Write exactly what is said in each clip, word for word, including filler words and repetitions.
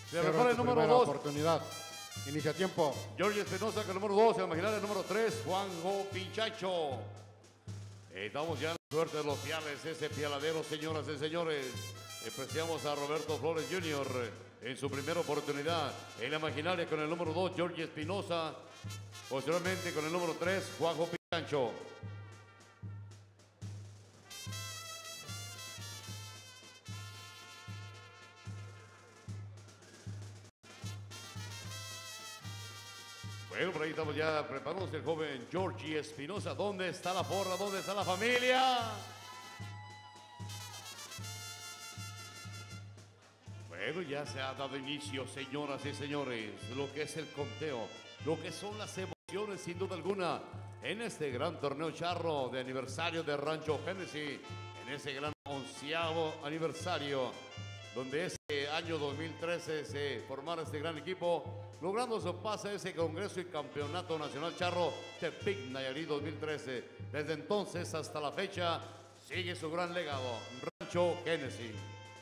Se prepara el número dos. Oportunidad. Inicia tiempo. George Espinosa con el número dos. El imaginar el número tres. Juanjo Pichacho. Estamos ya en la suerte de los piales. Ese pialadero, señoras y señores. Apreciamos a Roberto Flores junior en su primera oportunidad. En la imaginaria con el número dos, George Espinosa. Posteriormente con el número tres, Juanjo Pichacho. Bueno, por ahí estamos ya preparándose el joven George Espinosa. ¿Dónde está la porra? ¿Dónde está la familia? Bueno, ya se ha dado inicio, señoras y señores, lo que es el conteo, lo que son las emociones, sin duda alguna, en este gran torneo charro de aniversario de Rancho Génesis, en ese gran onceavo aniversario, donde ese año dos mil trece se formara este gran equipo, logrando su pase a ese Congreso y Campeonato Nacional Charro Tepic Nayarit dos mil trece. Desde entonces hasta la fecha, sigue su gran legado, Rancho Génesis.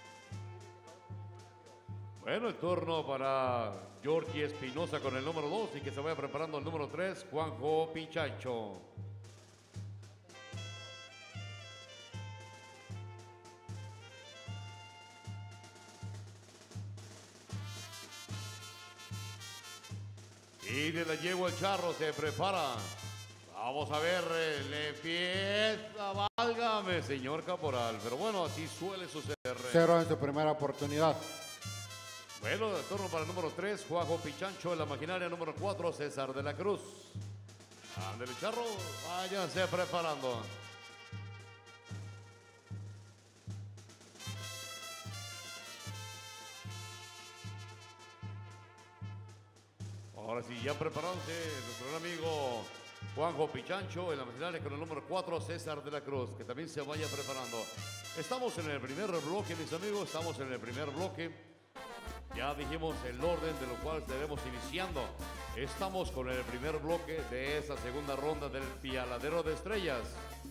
Bueno, el turno para George Espinosa con el número dos y que se vaya preparando el número tres, Juanjo Pichacho. Y de la yegua el charro se prepara. Vamos a ver, le empieza, válgame, señor caporal. Pero bueno, así suele suceder. Cero en su primera oportunidad. Bueno, de turno para el número tres, Juanjo Pichacho. En la maquinaria número cuatro, César de la Cruz. Ándale, charro, váyanse preparando. Ahora sí, ya preparándose nuestro gran amigo Juanjo Pichacho. En la maquinaria con el número cuatro, César de la Cruz. Que también se vaya preparando. Estamos en el primer bloque, mis amigos. Estamos en el primer bloque. Ya dijimos el orden de lo cual estaremos iniciando. Estamos con el primer bloque de esta segunda ronda del Pialadero de Estrellas.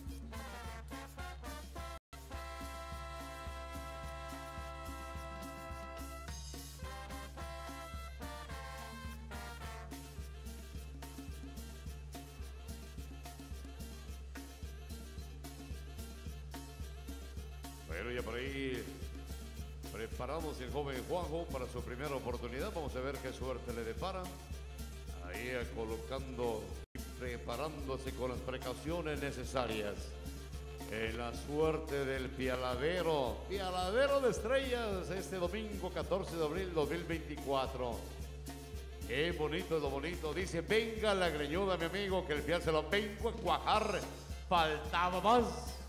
Bueno, ya por ahí preparamos el joven Juanjo para su primera oportunidad. Vamos a ver qué suerte le depara. Ahí colocando y preparándose con las precauciones necesarias. En la suerte del Pialadero. Pialadero de Estrellas este domingo catorce de abril dos mil veinticuatro. Qué bonito es lo bonito. Dice, venga la greñuda, mi amigo, que el pial se lo vengo a cuajar. Faltaba más.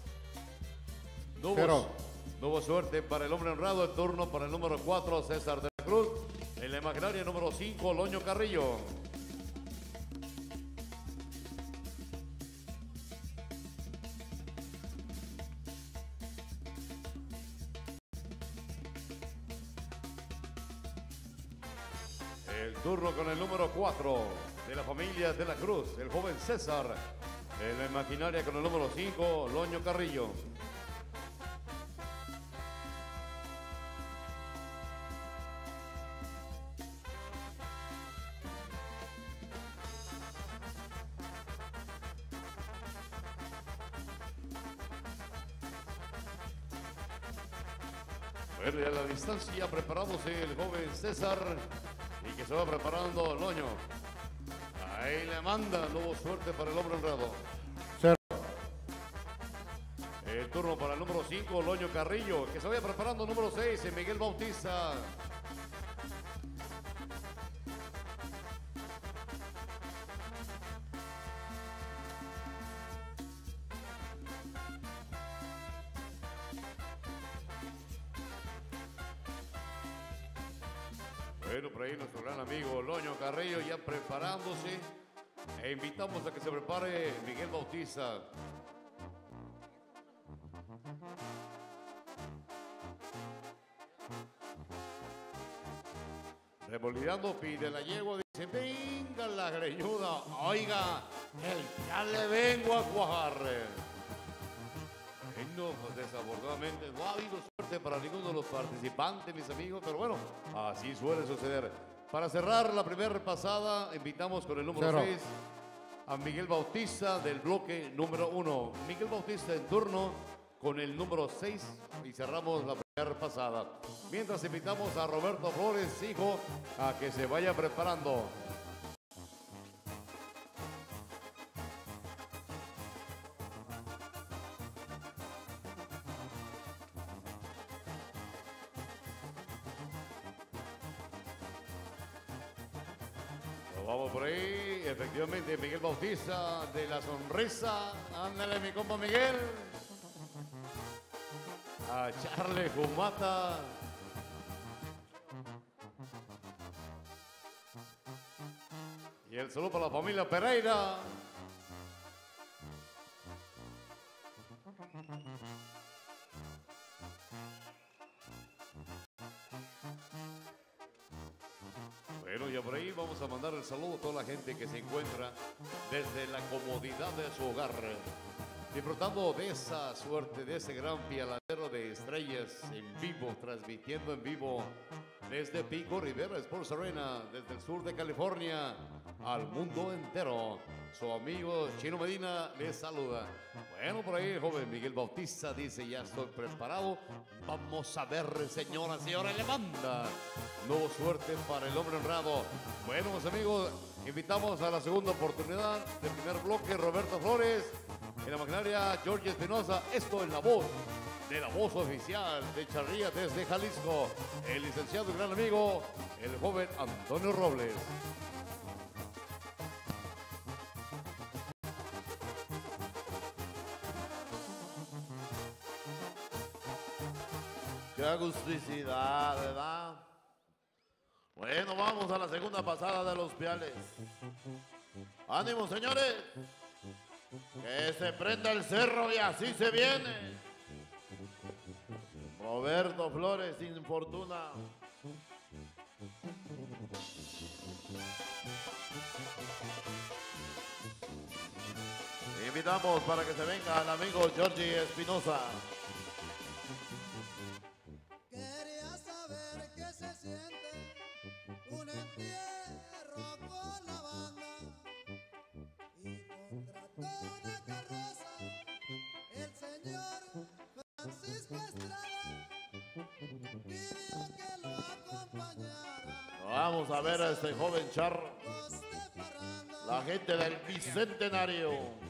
No Pero... No hubo suerte para el hombre honrado. El turno para el número cuatro, César de la Cruz. En la imaginaria número cinco, Loño Carrillo. El turno con el número cuatro de la familia de la Cruz, el joven César. En la imaginaria con el número cinco, Loño Carrillo. Bueno, ya a la distancia preparándose el joven César y que se va preparando Loño. Ahí le manda, no hubo suerte para el hombre honrado. Cero. El turno para el número cinco, Loño Carrillo, que se vaya preparando el número seis, Miguel Bautista. Bueno, por ahí nuestro gran amigo Loño Carrillo ya preparándose. E invitamos a que se prepare Miguel Bautista. Revolviendo, pide la yegua, dice, venga la greñuda, oiga, el ya le vengo a cuajar. Y no, pues desafortunadamente no ha habido suerte suerte para ninguno de los participantes, mis amigos, pero bueno, así suele suceder. Para cerrar la primera pasada, invitamos con el número seis a Miguel Bautista del bloque número uno. Miguel Bautista en turno con el número seis y cerramos la primera pasada. Mientras invitamos a Roberto Flores, hijo, a que se vaya preparando. Vamos por ahí, efectivamente, Miguel Bautista de la sonrisa. Ándale, mi compa Miguel. A Charles Jumata. Y el saludo para la familia Pereira. Bueno, ya por ahí vamos a mandar el saludo a toda la gente que se encuentra desde la comodidad de su hogar, disfrutando de esa suerte, de ese gran pialadero de estrellas en vivo, transmitiendo en vivo desde Pico Rivera Sports Arena, desde el sur de California, al mundo entero. Su amigo Chino Medina les saluda. Bueno, por ahí el joven Miguel Bautista dice, ya estoy preparado. Vamos a ver, señoras y señores, le manda. Nuevo suerte para el hombre honrado. Bueno, mis amigos, invitamos a la segunda oportunidad del primer bloque, Roberto Flores, en la maquinaria Jorge Espinosa. Esto en la voz de la voz oficial de Charría desde Jalisco, el licenciado y gran amigo, el joven Antonio Robles. Qué agusticidad, ¿verdad? Bueno, vamos a la segunda pasada de los piales. ¡Ánimo, señores! Que se prenda el cerro y así se viene. Roberto Flores, sin fortuna. Invitamos para que se venga el amigo Jorge Espinosa. Quería saber qué se siente un entierro con la banda y contrató una carroza el señor Francisco Estrada, pidió que lo acompañara. Vamos a ver a este joven charro, Los de parranda la gente del Bicentenario.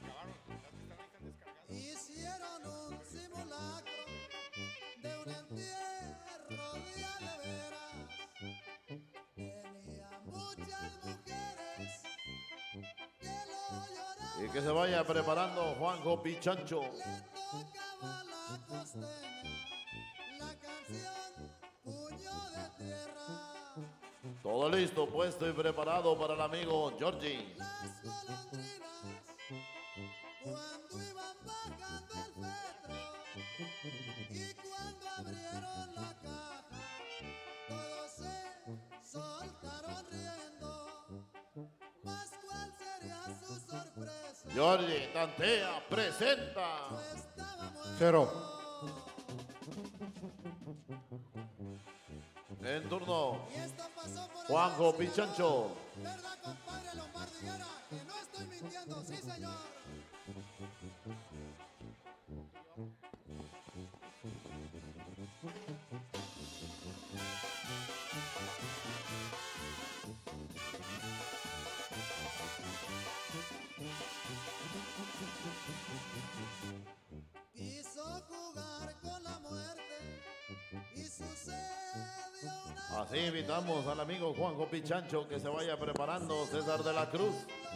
hicieron un simulacro de un entierro de a de veras. Tenía muchas mujeres que lo lloraban. Y que se vaya preparando Juanjo Pichancho. Le tocaba la costeña, la canción Puño de Tierra. Todo listo, puesto y preparado para el amigo Georgie. Las golondrinas, cuando iban bajando el fetro, y cuando abrieron la caja, todos se soltaron riendo. Mas cuál sería su sorpresa, Georgie, tantea, presenta. yo estaba muerto. Cero. En turno, Y esto pasó por Juanjo allá, Pichancho. ¿verdad, compadre Lombardo Higuera? Que no estoy mintiendo, sí, señor. Quiso jugar con la muerte y sucedió una Así invitamos al amigo Juanjo Pichancho que se vaya preparando. César de la Cruz.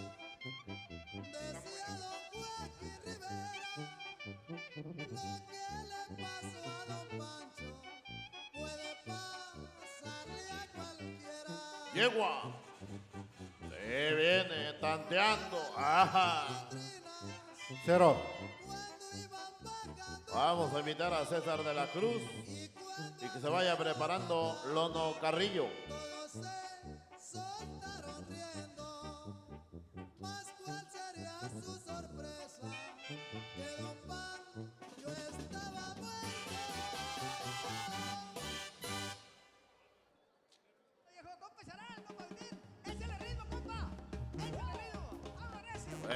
decía don Joaquín Rivera. Lo que le pasó a don Pancho puede pasarle a cualquiera. Yegua. Se viene tanteando. Ajá. Cero. Cuando iban bajando Vamos a invitar a César de la Cruz y cuando y que se vaya preparando Lono Carrillo. todos se soltaron riendo, mas cuál sería su sorpresa, que don Pan yo estaba muerto.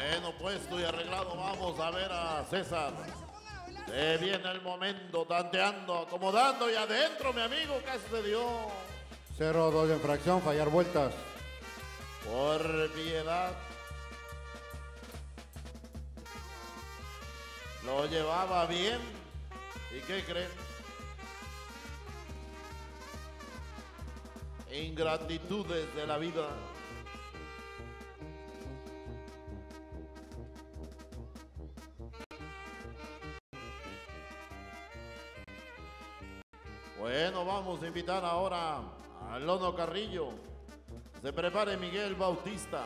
Bueno, puesto y arreglado, vamos a ver a César. Se viene el momento, tanteando, acomodando y adentro, mi amigo, ¿qué se dio? Cero dos de infracción, fallar vueltas. Por piedad. Lo llevaba bien. ¿Y qué creen? Ingratitudes de la vida. Bueno, vamos a invitar ahora a Lono Carrillo. Se prepare Miguel Bautista.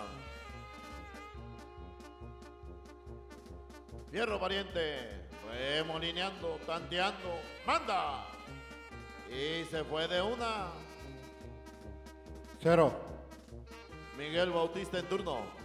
Fierro pariente, remolineando, tanteando, manda. Y se fue de una. Cero. Miguel Bautista en turno.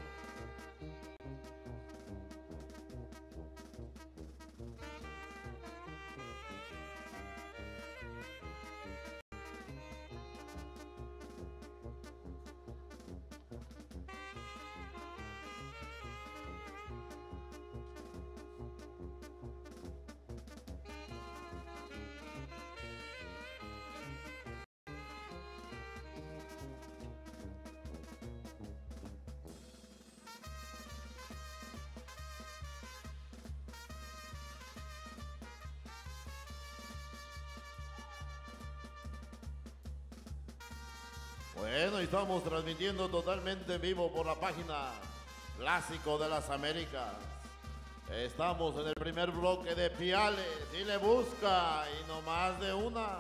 Bueno, y estamos transmitiendo totalmente en vivo por la página Clásico de las Américas. Estamos en el primer bloque de Piales y le busca y no más de una.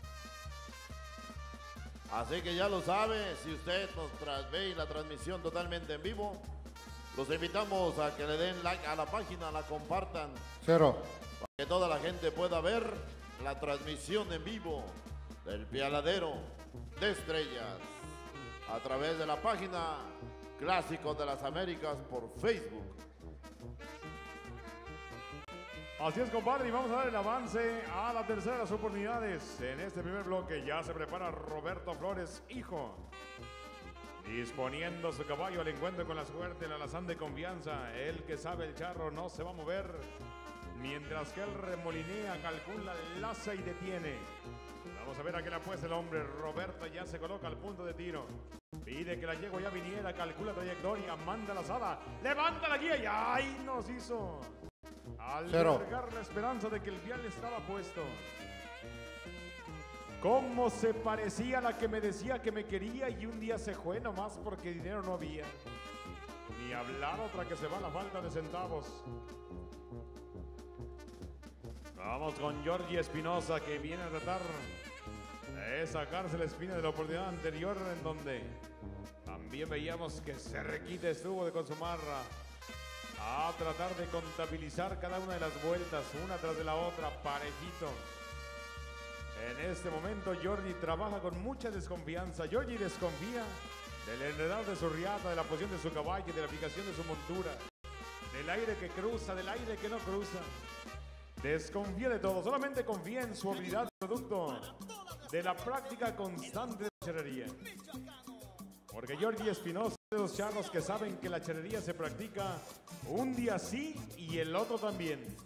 Así que ya lo sabe, si usted nos tras- ve la transmisión totalmente en vivo, los invitamos a que le den like a la página, la compartan, Cero. para que toda la gente pueda ver la transmisión en vivo del Pialadero de Estrellas a través de la página Clásicos de las Américas por Facebook. Así es, compadre, y vamos a dar el avance a la tercera de las oportunidades. En este primer bloque ya se prepara Roberto Flores, hijo, disponiendo su caballo al encuentro con la suerte, el alazán de confianza. El que sabe el charro no se va a mover, mientras que él remolinea, calcula, laza y detiene. Vamos a ver a qué le apuesta el hombre. Roberto ya se coloca al punto de tiro. Pide que la yegua ya viniera, calcula trayectoria, manda la lazada, levanta la guía y ¡ay! Nos hizo albergar la esperanza de que el vial estaba puesto. Cómo se parecía a la que me decía que me quería y un día se fue nomás porque dinero no había. Ni hablar otra que se va a la falta de centavos. Vamos con Georgie Espinosa, que viene a tratar de sacarse la espina de la oportunidad anterior, en donde también veíamos que Cerquita estuvo de consumar a tratar de contabilizar cada una de las vueltas, una tras de la otra, parejito. En este momento Georgie trabaja con mucha desconfianza. Georgie desconfía del enredado de su riata, de la posición de su caballo, de la aplicación de su montura, del aire que cruza, del aire que no cruza. Desconfía de todo, solamente confía en su habilidad, producto de la práctica constante de la charrería. Porque Georgie Espinosa es de los charros que saben que la charrería se practica un día sí y el otro también.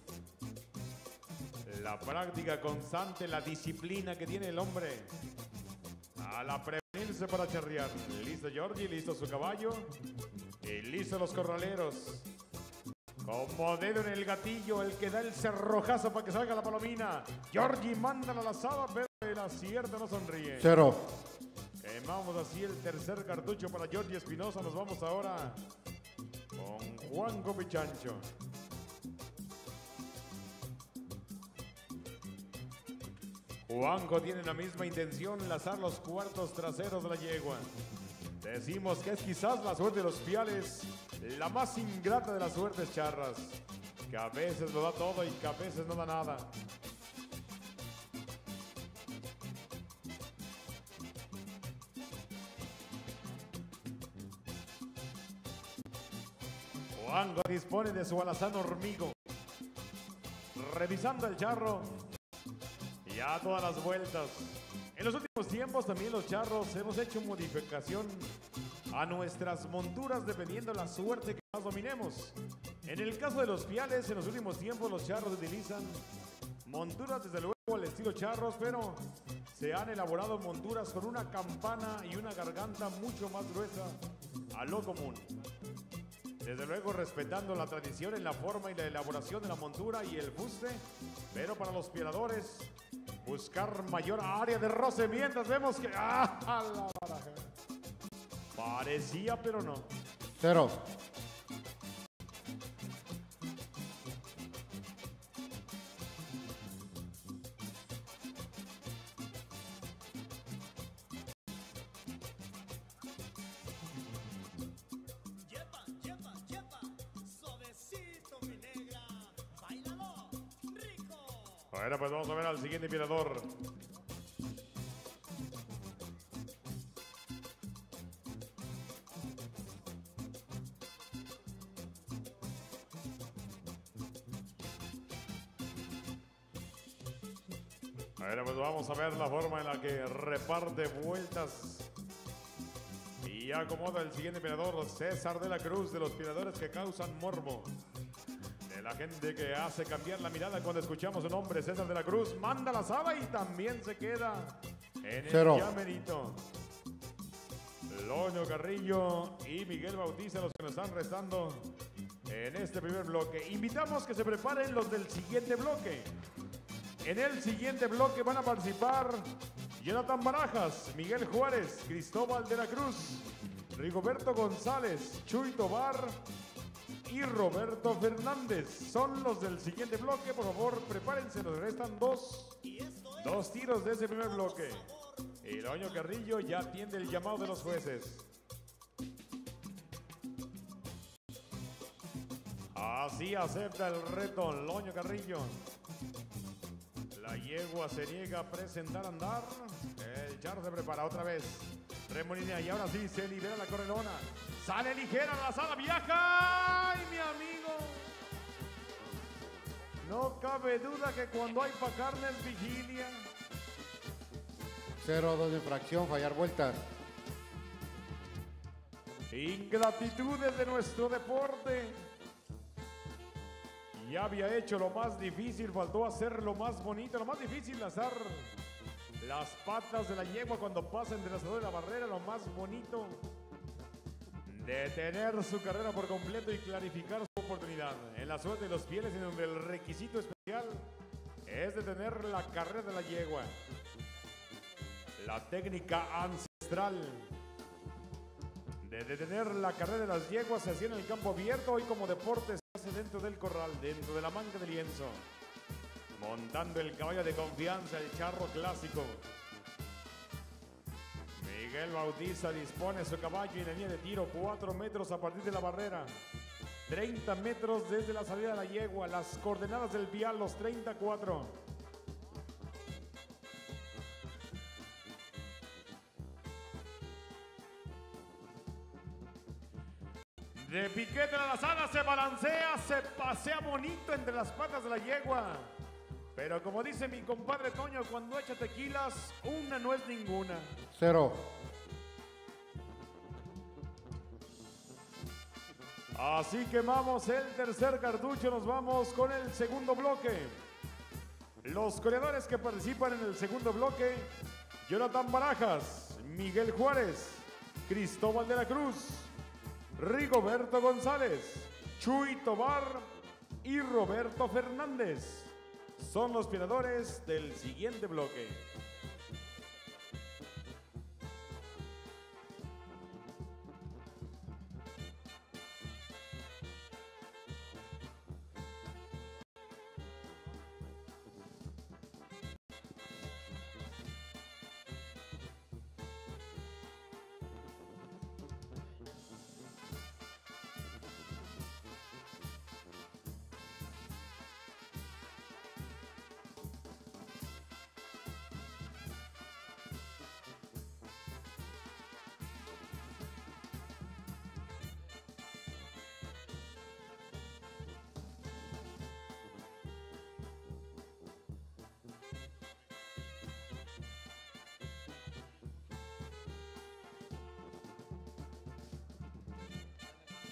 La práctica constante, la disciplina que tiene el hombre a la prevenirse para charrear. Listo Georgie, listo su caballo y listo los corraleros. Como dedo en el gatillo, el que da el cerrojazo para que salga la palomina. Georgie manda la lazada, pero el acierto no sonríe. Cero. Quemamos así el tercer cartucho para Georgie Espinosa. Nos vamos ahora con Juanjo Pichancho. Juanjo tiene la misma intención, lazar los cuartos traseros de la yegua. Decimos que es quizás la suerte de los piales, la más ingrata de las suertes charras, que a veces lo da todo y que a veces no da nada. Juanjo dispone de su alazán hormigo, revisando el charro y a todas las vueltas. En los últimos tiempos también los charros hemos hecho modificación a nuestras monturas dependiendo la suerte que las dominemos. En el caso de los piales, en los últimos tiempos los charros utilizan monturas desde luego al estilo charros, pero se han elaborado monturas con una campana y una garganta mucho más gruesa a lo común. Desde luego respetando la tradición en la forma y la elaboración de la montura y el fuste, pero para los pieladores buscar mayor área de roce, mientras vemos que ¡ah! La baraja. Parecía, pero no. Cero. Yepa, yepa, yepa, suavecito mi negra, bailalo, rico. Bueno, pues vamos a ver al siguiente pielador. Bueno, pues vamos a ver la forma en la que reparte vueltas y acomoda el siguiente peleador, César de la Cruz, de los peleadores que causan morbo. De la gente que hace cambiar la mirada cuando escuchamos su nombre, César de la Cruz, manda la sala y también se queda en el Cero. llamerito. Loño Carrillo y Miguel Bautista, los que nos están restando en este primer bloque. Invitamos que se preparen los del siguiente bloque. En el siguiente bloque van a participar Jonathan Barajas, Miguel Juárez, Cristóbal de la Cruz, Rigoberto González, Chuy Tobar y Roberto Fernández. Son los del siguiente bloque. Por favor, prepárense, nos restan dos, dos tiros de ese primer bloque. Y Loño Carrillo ya atiende el llamado de los jueces. Así acepta el reto Loño Carrillo. La yegua se niega a presentar andar. El charro se prepara otra vez. Remolinea y ahora sí se libera la correlona. Sale ligera la sala, viaja. ¡Ay, mi amigo! No cabe duda que cuando hay pa' carne es vigilia. Cero, dos de infracción, fallar vueltas. Ingratitudes de nuestro deporte. Ya había hecho lo más difícil, faltó hacer lo más bonito, lo más difícil, lanzar las patas de la yegua cuando pasa entre el asador y la barrera, lo más bonito, detener su carrera por completo y clarificar su oportunidad. En la suerte de los fieles, en donde el requisito especial es detener la carrera de la yegua. La técnica ancestral de detener la carrera de las yeguas se hacía en el campo abierto, hoy como deporte se hace dentro del corral, dentro de la manga de lienzo. Montando el caballo de confianza, el charro clásico. Miguel Bautista dispone su caballo y la línea de tiro, cuatro metros a partir de la barrera. treinta metros desde la salida de la yegua, las coordenadas del vial, los treinta y cuatro. De piquete a la sala, se balancea, se pasea bonito entre las patas de la yegua. Pero como dice mi compadre Toño, cuando echa tequilas, una no es ninguna. Cero. Así que vamos el tercer cartucho, nos vamos con el segundo bloque. Los corredores que participan en el segundo bloque: Jonathan Barajas, Miguel Juárez, Cristóbal de la Cruz, Rigoberto González, Chuy Tobar y Roberto Fernández. Son los peleadores del siguiente bloque.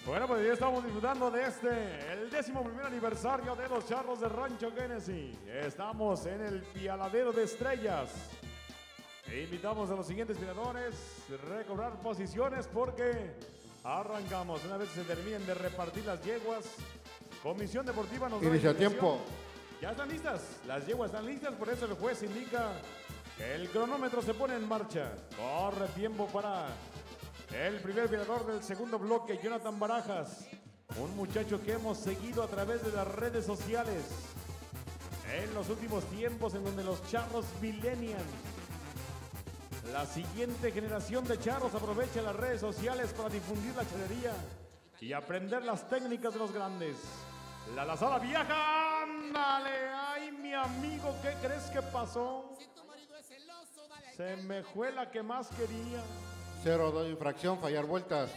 Bueno, pues ya estamos disfrutando de este, el décimo primer aniversario de los Charros de Rancho Genesis. Estamos en el Pialadero de Estrellas. E invitamos a los siguientes tiradores a recobrar posiciones porque arrancamos. Una vez se terminen de repartir las yeguas, Comisión Deportiva nos da Inicia indicación. tiempo. Ya están listas, las yeguas están listas, por eso el juez indica que el cronómetro se pone en marcha. Corre tiempo para el primer tirador del segundo bloque, Jonathan Barajas. Un muchacho que hemos seguido a través de las redes sociales en los últimos tiempos, en donde los charros millennials, la siguiente generación de charros, aprovecha las redes sociales para difundir la charrería y aprender las técnicas de los grandes. La lazada viaja, ándale, ay mi amigo, ¿qué crees que pasó? Se me fue la que más quería. Cero, dos, infracción, fallar vueltas.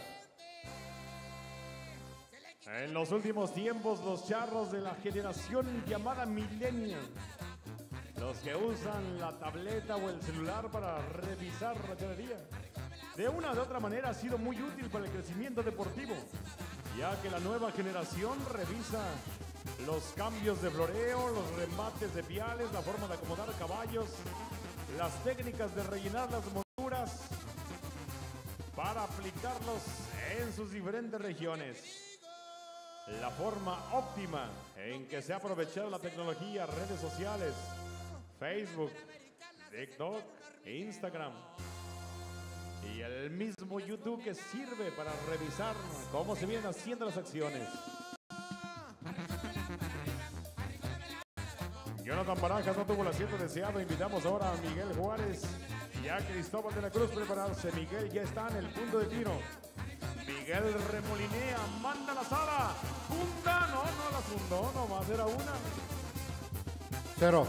En los últimos tiempos, los charros de la generación llamada millennial, los que usan la tableta o el celular para revisar la charrería, de una u otra manera ha sido muy útil para el crecimiento deportivo, ya que la nueva generación revisa los cambios de floreo, los remates de piales, la forma de acomodar caballos, las técnicas de rellenar las monturas para aplicarlos en sus diferentes regiones. La forma óptima en que se ha aprovechado la tecnología, redes sociales, Facebook, TikTok, Instagram y el mismo YouTube, que sirve para revisar cómo se vienen haciendo las acciones. Jonathan Barajas no tuvo el acierto deseado. Invitamos ahora a Miguel Juárez y a Cristóbal de la Cruz prepararse. Miguel ya está en el punto de tiro. Miguel remolinea, manda la sala. Funda, no, no la fundó, nomás era una. Cero.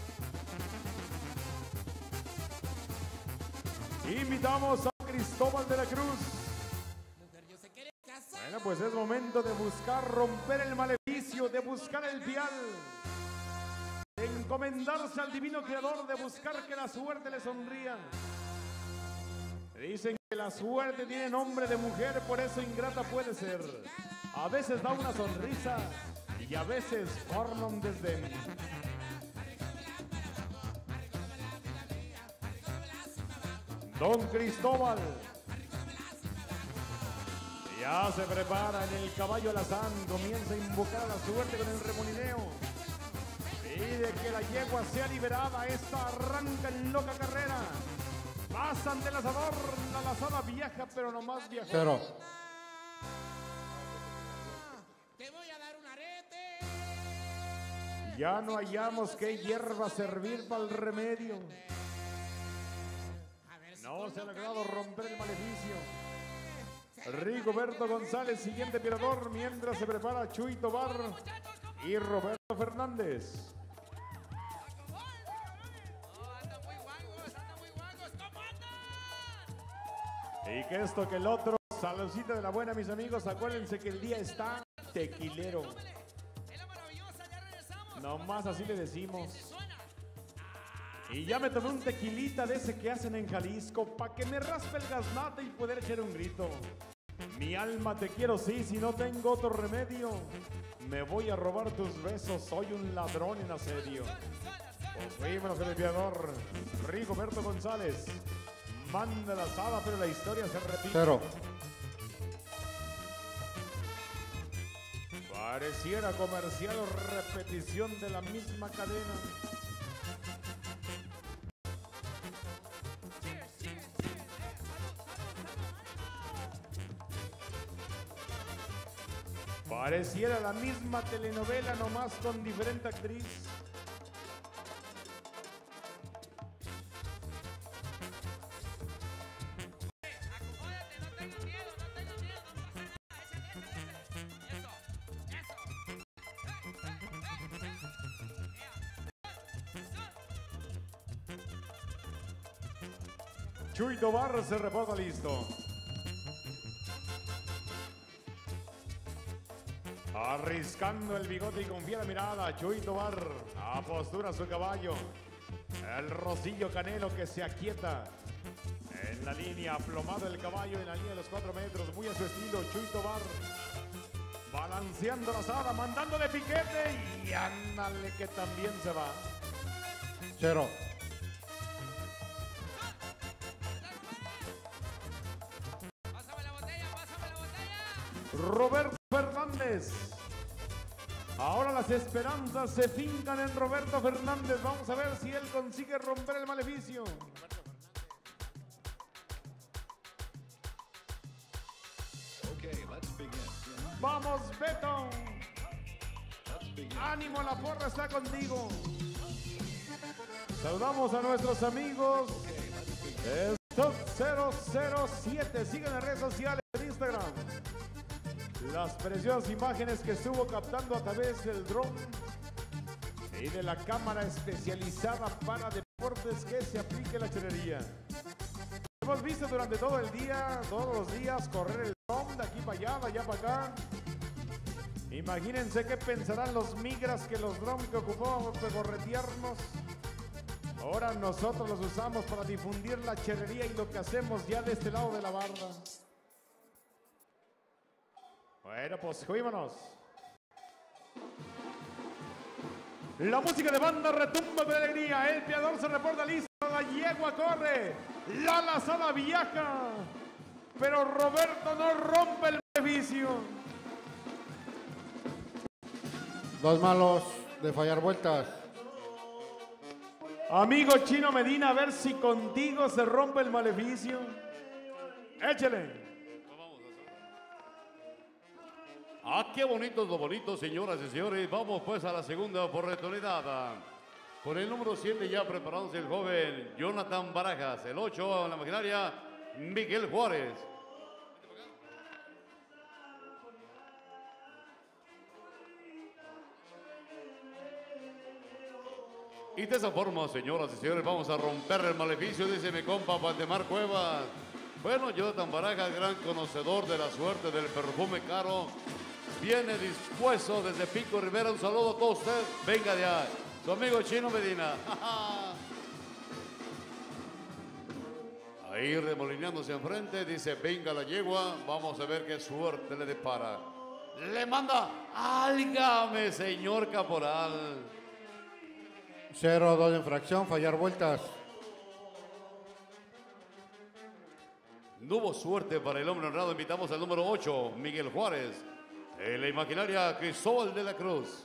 Invitamos a Cristóbal de la Cruz. Bueno, pues es momento de buscar romper el maleficio, de buscar el pial, de encomendarse al divino creador, de buscar que la suerte le sonría. Dicen que la suerte tiene nombre de mujer, por eso ingrata puede ser. A veces da una sonrisa y a veces forma un desdén. Don Cristóbal ya se prepara en el caballo alazán, comienza a invocar a la suerte con el remolineo. Pide que la yegua sea liberada, esta arranca en loca carrera. Pasan del lazador, la lazada viaja, pero no más viaja. Cero. Te voy a dar un arete. Ya no hallamos qué hierba servir para el remedio. No se ha logrado romper el maleficio. Rigoberto González, siguiente tirador, mientras se prepara Chuy Tobar y Roberto Fernández. Y que esto que el otro, saludcita de la buena, mis amigos, acuérdense que el día está tequilero. Nomás así le decimos. Y ya me tomé un tequilita de ese que hacen en Jalisco, pa' que me raspe el gaznate y poder echar un grito. Mi alma te quiero, sí, si no tengo otro remedio, me voy a robar tus besos, soy un ladrón en asedio. Pues fuimos el enviador, Rigoberto González. Manda la asada, pero la historia se repite. Cero. Pareciera comercial o repetición de la misma cadena. Pareciera la misma telenovela, nomás con diferente actriz. Chuy Tobar se reporta listo. Arriscando el bigote y confía la mirada, Chuy Tobar apostura su caballo. El Rosillo Canelo que se aquieta en la línea, aplomado el caballo en la línea de los cuatro metros, muy a su estilo. Chuy Tobar Balanceando la asada, mandándole piquete y ándale que también se va. Cero. Pásame la botella, pásame la botella. Roberto Fernández. Ahora las esperanzas se fincan en Roberto Fernández. Vamos a ver si él consigue romper el maleficio. Vamos, Beto. Ánimo, la porra está contigo. Saludamos a nuestros amigos de Stock cero cero siete. Sigan en las redes sociales en Instagram. Las preciosas imágenes que estuvo captando a través del dron y de la cámara especializada para deportes que se aplique la charrería. Hemos visto durante todo el día, todos los días, correr el dron de aquí para allá, de allá para acá. Imagínense qué pensarán los migras que los drones que ocupábamos para corretearnos. Ahora nosotros los usamos para difundir la charrería y lo que hacemos ya de este lado de la barda. Bueno, pues juímonos. La música de banda retumba de alegría. El piador se reporta listo. La yegua corre. La lazada viaja. Pero Roberto no rompe el beneficio. Dos malos de fallar vueltas. Amigo Chino Medina, a ver si contigo se rompe el maleficio. Échale. Ah, qué bonitos lo bonito, señoras y señores. Vamos pues a la segunda oportunidad. Por el número siete ya preparándose el joven Jonathan Barajas. El ocho en la maquinaria, Miguel Juárez. Y de esa forma, señoras y señores, vamos a romper el maleficio, dice mi compa Valdemar Cuevas. Bueno, Jonathan Barajas, gran conocedor de la suerte del perfume caro, viene dispuesto desde Pico Rivera. Un saludo a todos ustedes. Venga de ahí. Su amigo Chino Medina. Ahí remolinándose enfrente, dice, venga la yegua. Vamos a ver qué suerte le depara. Le manda, álgame, señor caporal. Cero, dos de infracción, fallar vueltas. No hubo suerte para el hombre honrado. Invitamos al número ocho, Miguel Juárez. En la imaginaria, Cristóbal de la Cruz.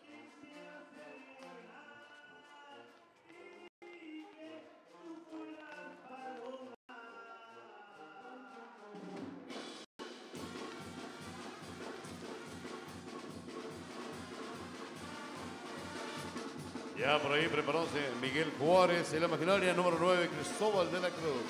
Ya por ahí preparándose Miguel Juárez en la maquinaria número nueve, Cristóbal de la Cruz.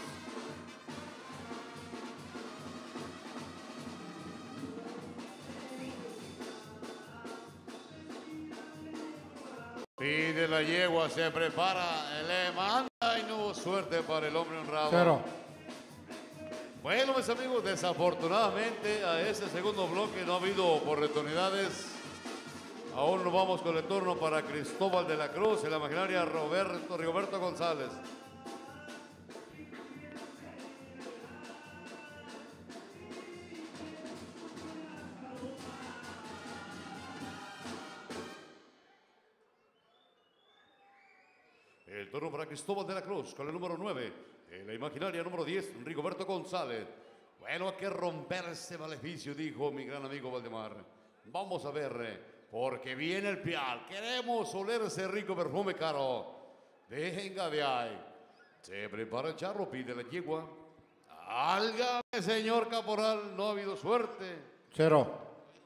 Pide la yegua, se prepara, le manda y no hubo suerte para el hombre honrado. Cero. Bueno, mis amigos, desafortunadamente a ese segundo bloque no ha habido oportunidades. Aún no vamos con el turno para Cristóbal de la Cruz en la maquinaria Roberto, Rigoberto González. El turno para Cristóbal de la Cruz con el número nueve. En la imaginaria número diez, Rigoberto González. Bueno, hay que romper ese maleficio, dijo mi gran amigo Valdemar. Vamos a ver. Porque viene el pial. Queremos oler ese rico perfume caro. Venga de ahí. Se prepara el charro, pide la yegua. Álgame, señor caporal, no ha habido suerte. Cero.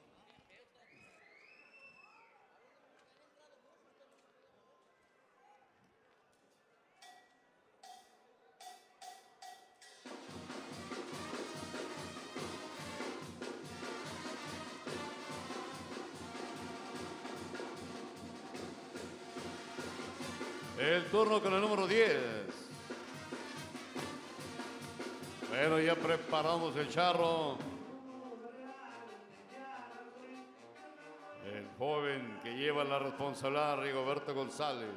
El turno con el número diez. Bueno, ya preparamos el charro. El joven que lleva la responsabilidad, Rigoberto González.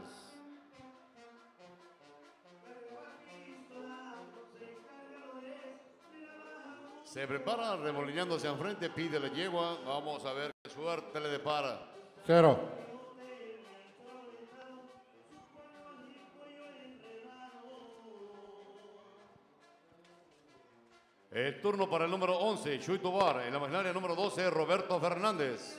Se prepara, remolinándose enfrente, pide la yegua. Vamos a ver qué suerte le depara. Cero. El turno para el número once, Chuy Tobar. En la maquinaria número doce, Roberto Fernández.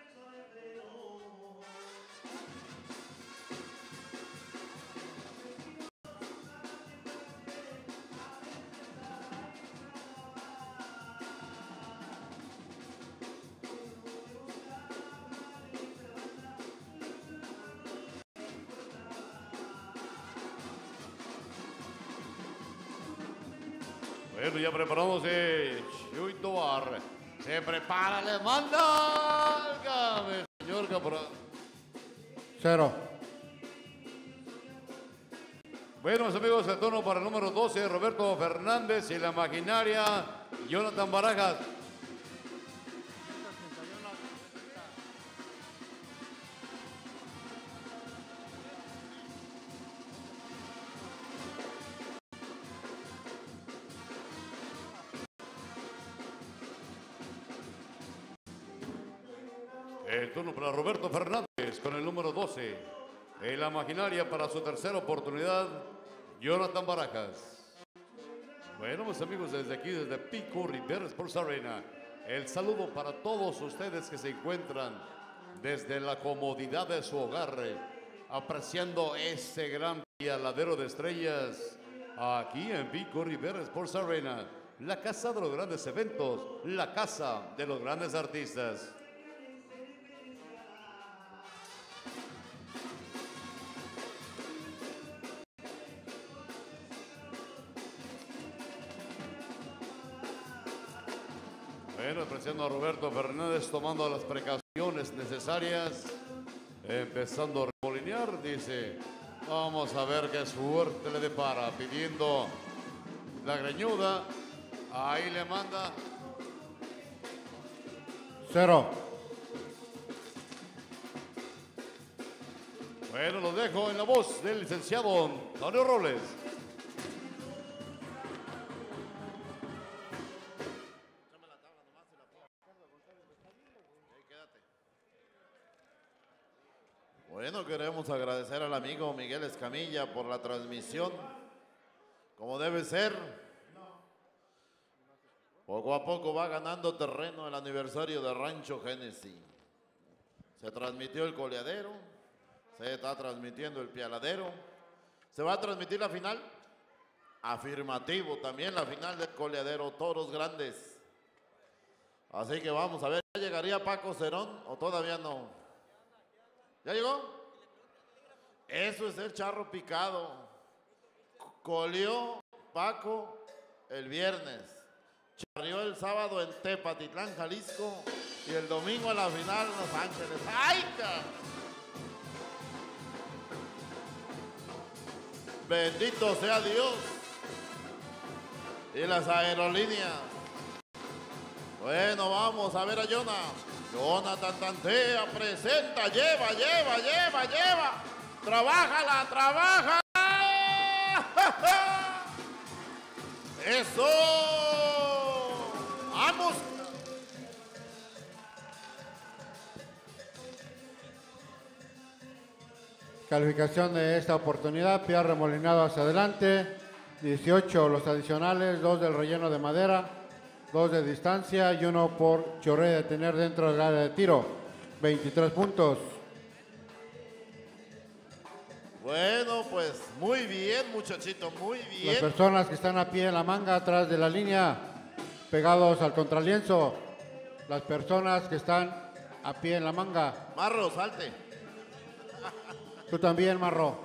Bueno, ya preparándose Chuy Tobar. Se prepara, le manda. Válgame, señor Caporal. Cero. Bueno, mis amigos, el turno para el número doce, Roberto Fernández. Y la maquinaria, Jonathan Barajas. El turno para Roberto Fernández con el número doce. En la maquinaria para su tercera oportunidad, Jonathan Barajas. Bueno, mis amigos, desde aquí, desde Pico Rivera Sports Arena, el saludo para todos ustedes que se encuentran desde la comodidad de su hogar, apreciando ese gran pialadero de estrellas aquí en Pico Rivera Sports Arena, la casa de los grandes eventos, la casa de los grandes artistas. Bueno, apreciando a Roberto Fernández, tomando las precauciones necesarias, empezando a remolinear, dice, vamos a ver qué suerte le depara, pidiendo la greñuda, ahí le manda. Cero. Bueno, lo dejo en la voz del licenciado Antonio Robles. Bueno, queremos agradecer al amigo Miguel Escamilla por la transmisión, como debe ser. Poco a poco va ganando terreno el aniversario de Rancho Génesis. Se transmitió el coleadero, se está transmitiendo el pialadero. ¿Se va a transmitir la final? Afirmativo, también la final del coleadero, toros grandes. Así que vamos a ver, ¿ya llegaría Paco Cerón o todavía no? ¿Ya llegó? Eso es el charro picado. Colió Paco el viernes. Charrió el sábado en Tepatitlán, Jalisco. Y el domingo en la final en Los Ángeles. ¡Ay, cabrón! Bendito sea Dios. Y las aerolíneas. Bueno, vamos a ver a Jonah. Jonathan tantea, presenta, lleva, lleva, lleva, lleva. Trabájala, trabaja. Eso. Vamos. Calificación de esta oportunidad, pie remolinado hacia adelante, dieciocho los adicionales, dos del relleno de madera, dos de distancia y uno por chorre de tener dentro del área de tiro, veintitrés puntos. Bueno, pues muy bien, muchachito, muy Las bien. personas que están a pie en la manga, atrás de la línea, pegados al contralienzo. Las personas que están a pie en la manga. Marro, salte. Tú también, Marro.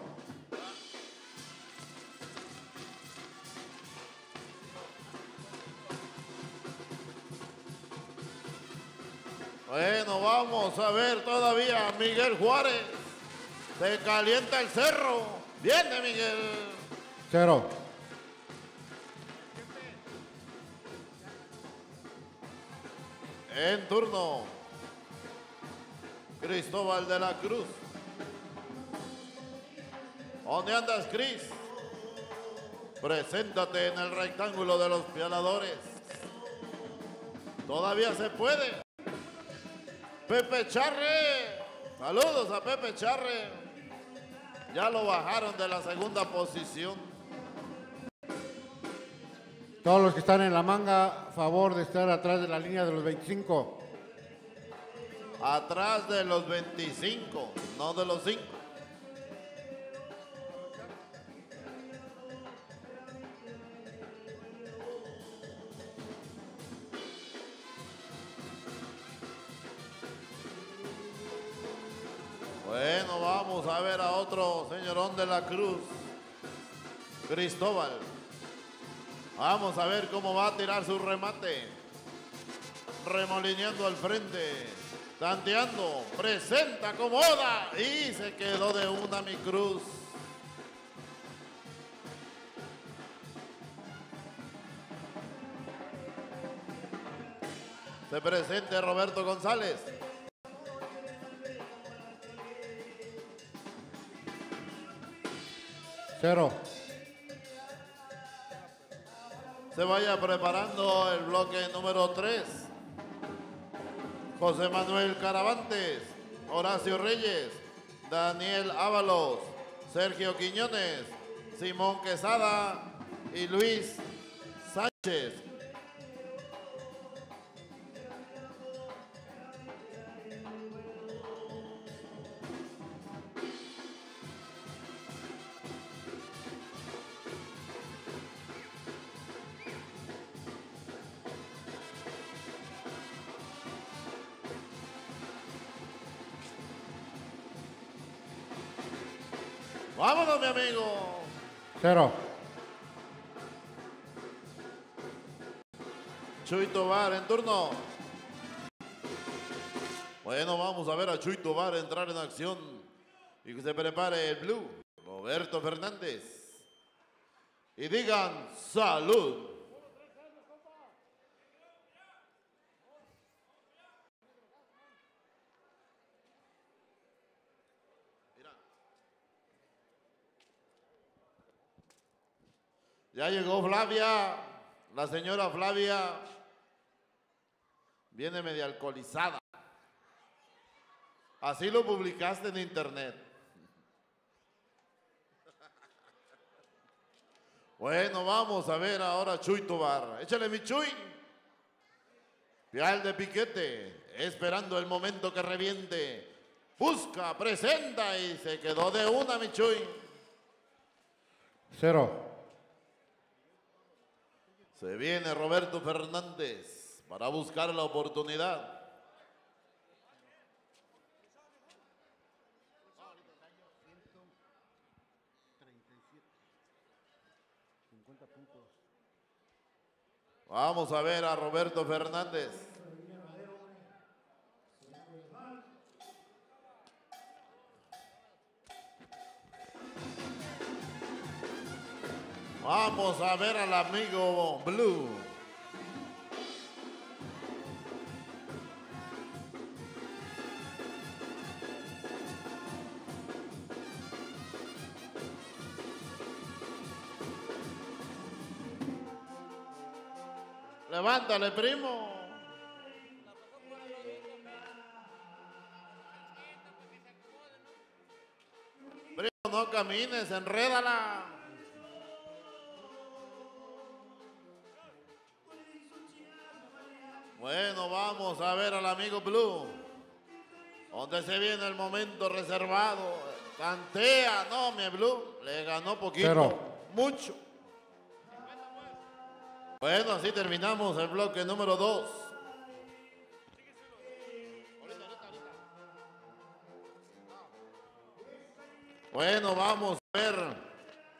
Bueno, vamos a ver todavía a Miguel Juárez. Se calienta el cerro. Viene Miguel. Cero. En turno, Cristóbal de la Cruz. ¿Dónde andas, Cris? Preséntate en el rectángulo de los pialadores. Todavía se puede. Pepe Charre. Saludos a Pepe Charre. Ya lo bajaron de la segunda posición. Todos los que están en la manga, favor de estar atrás de la línea de los veinticinco. Atrás de los veinticinco, no de los cinco. Bueno, vamos a ver a otro señorón de la Cruz, Cristóbal. Vamos a ver cómo va a tirar su remate. Remolineando al frente, tanteando, presenta, acomoda y se quedó de una mi Cruz. Se presente Roberto González. Cero. Se vaya preparando el bloque número tres. José Manuel Caravantes, Horacio Reyes, Daniel Ábalos, Sergio Quiñones, Simón Quesada y Luis Sánchez. Vámonos, mi amigo. Cero. Chuy Tobar en turno. Bueno, vamos a ver a Chuy Tobar entrar en acción y que se prepare el blue, Roberto Fernández. Y digan salud. Ya llegó Flavia, la señora Flavia viene media alcoholizada. Así lo publicaste en internet. Bueno, vamos a ver ahora a Chuy Tobar. Échale mi Chuy. Pial de piquete, esperando el momento que reviente. Busca, presenta y se quedó de una mi Chuy. Cero. Se viene Roberto Fernández para buscar la oportunidad. Vamos a ver a Roberto Fernández. Vamos a ver al amigo Blue. Levántale, primo. Primo, no camines, enrédala. Bueno, vamos a ver al amigo Blue. Donde se viene el momento reservado. Tantea, no, mi Blue. Le ganó poquito. Cero. Mucho. Bueno, así terminamos el bloque número dos. Bueno, vamos a ver.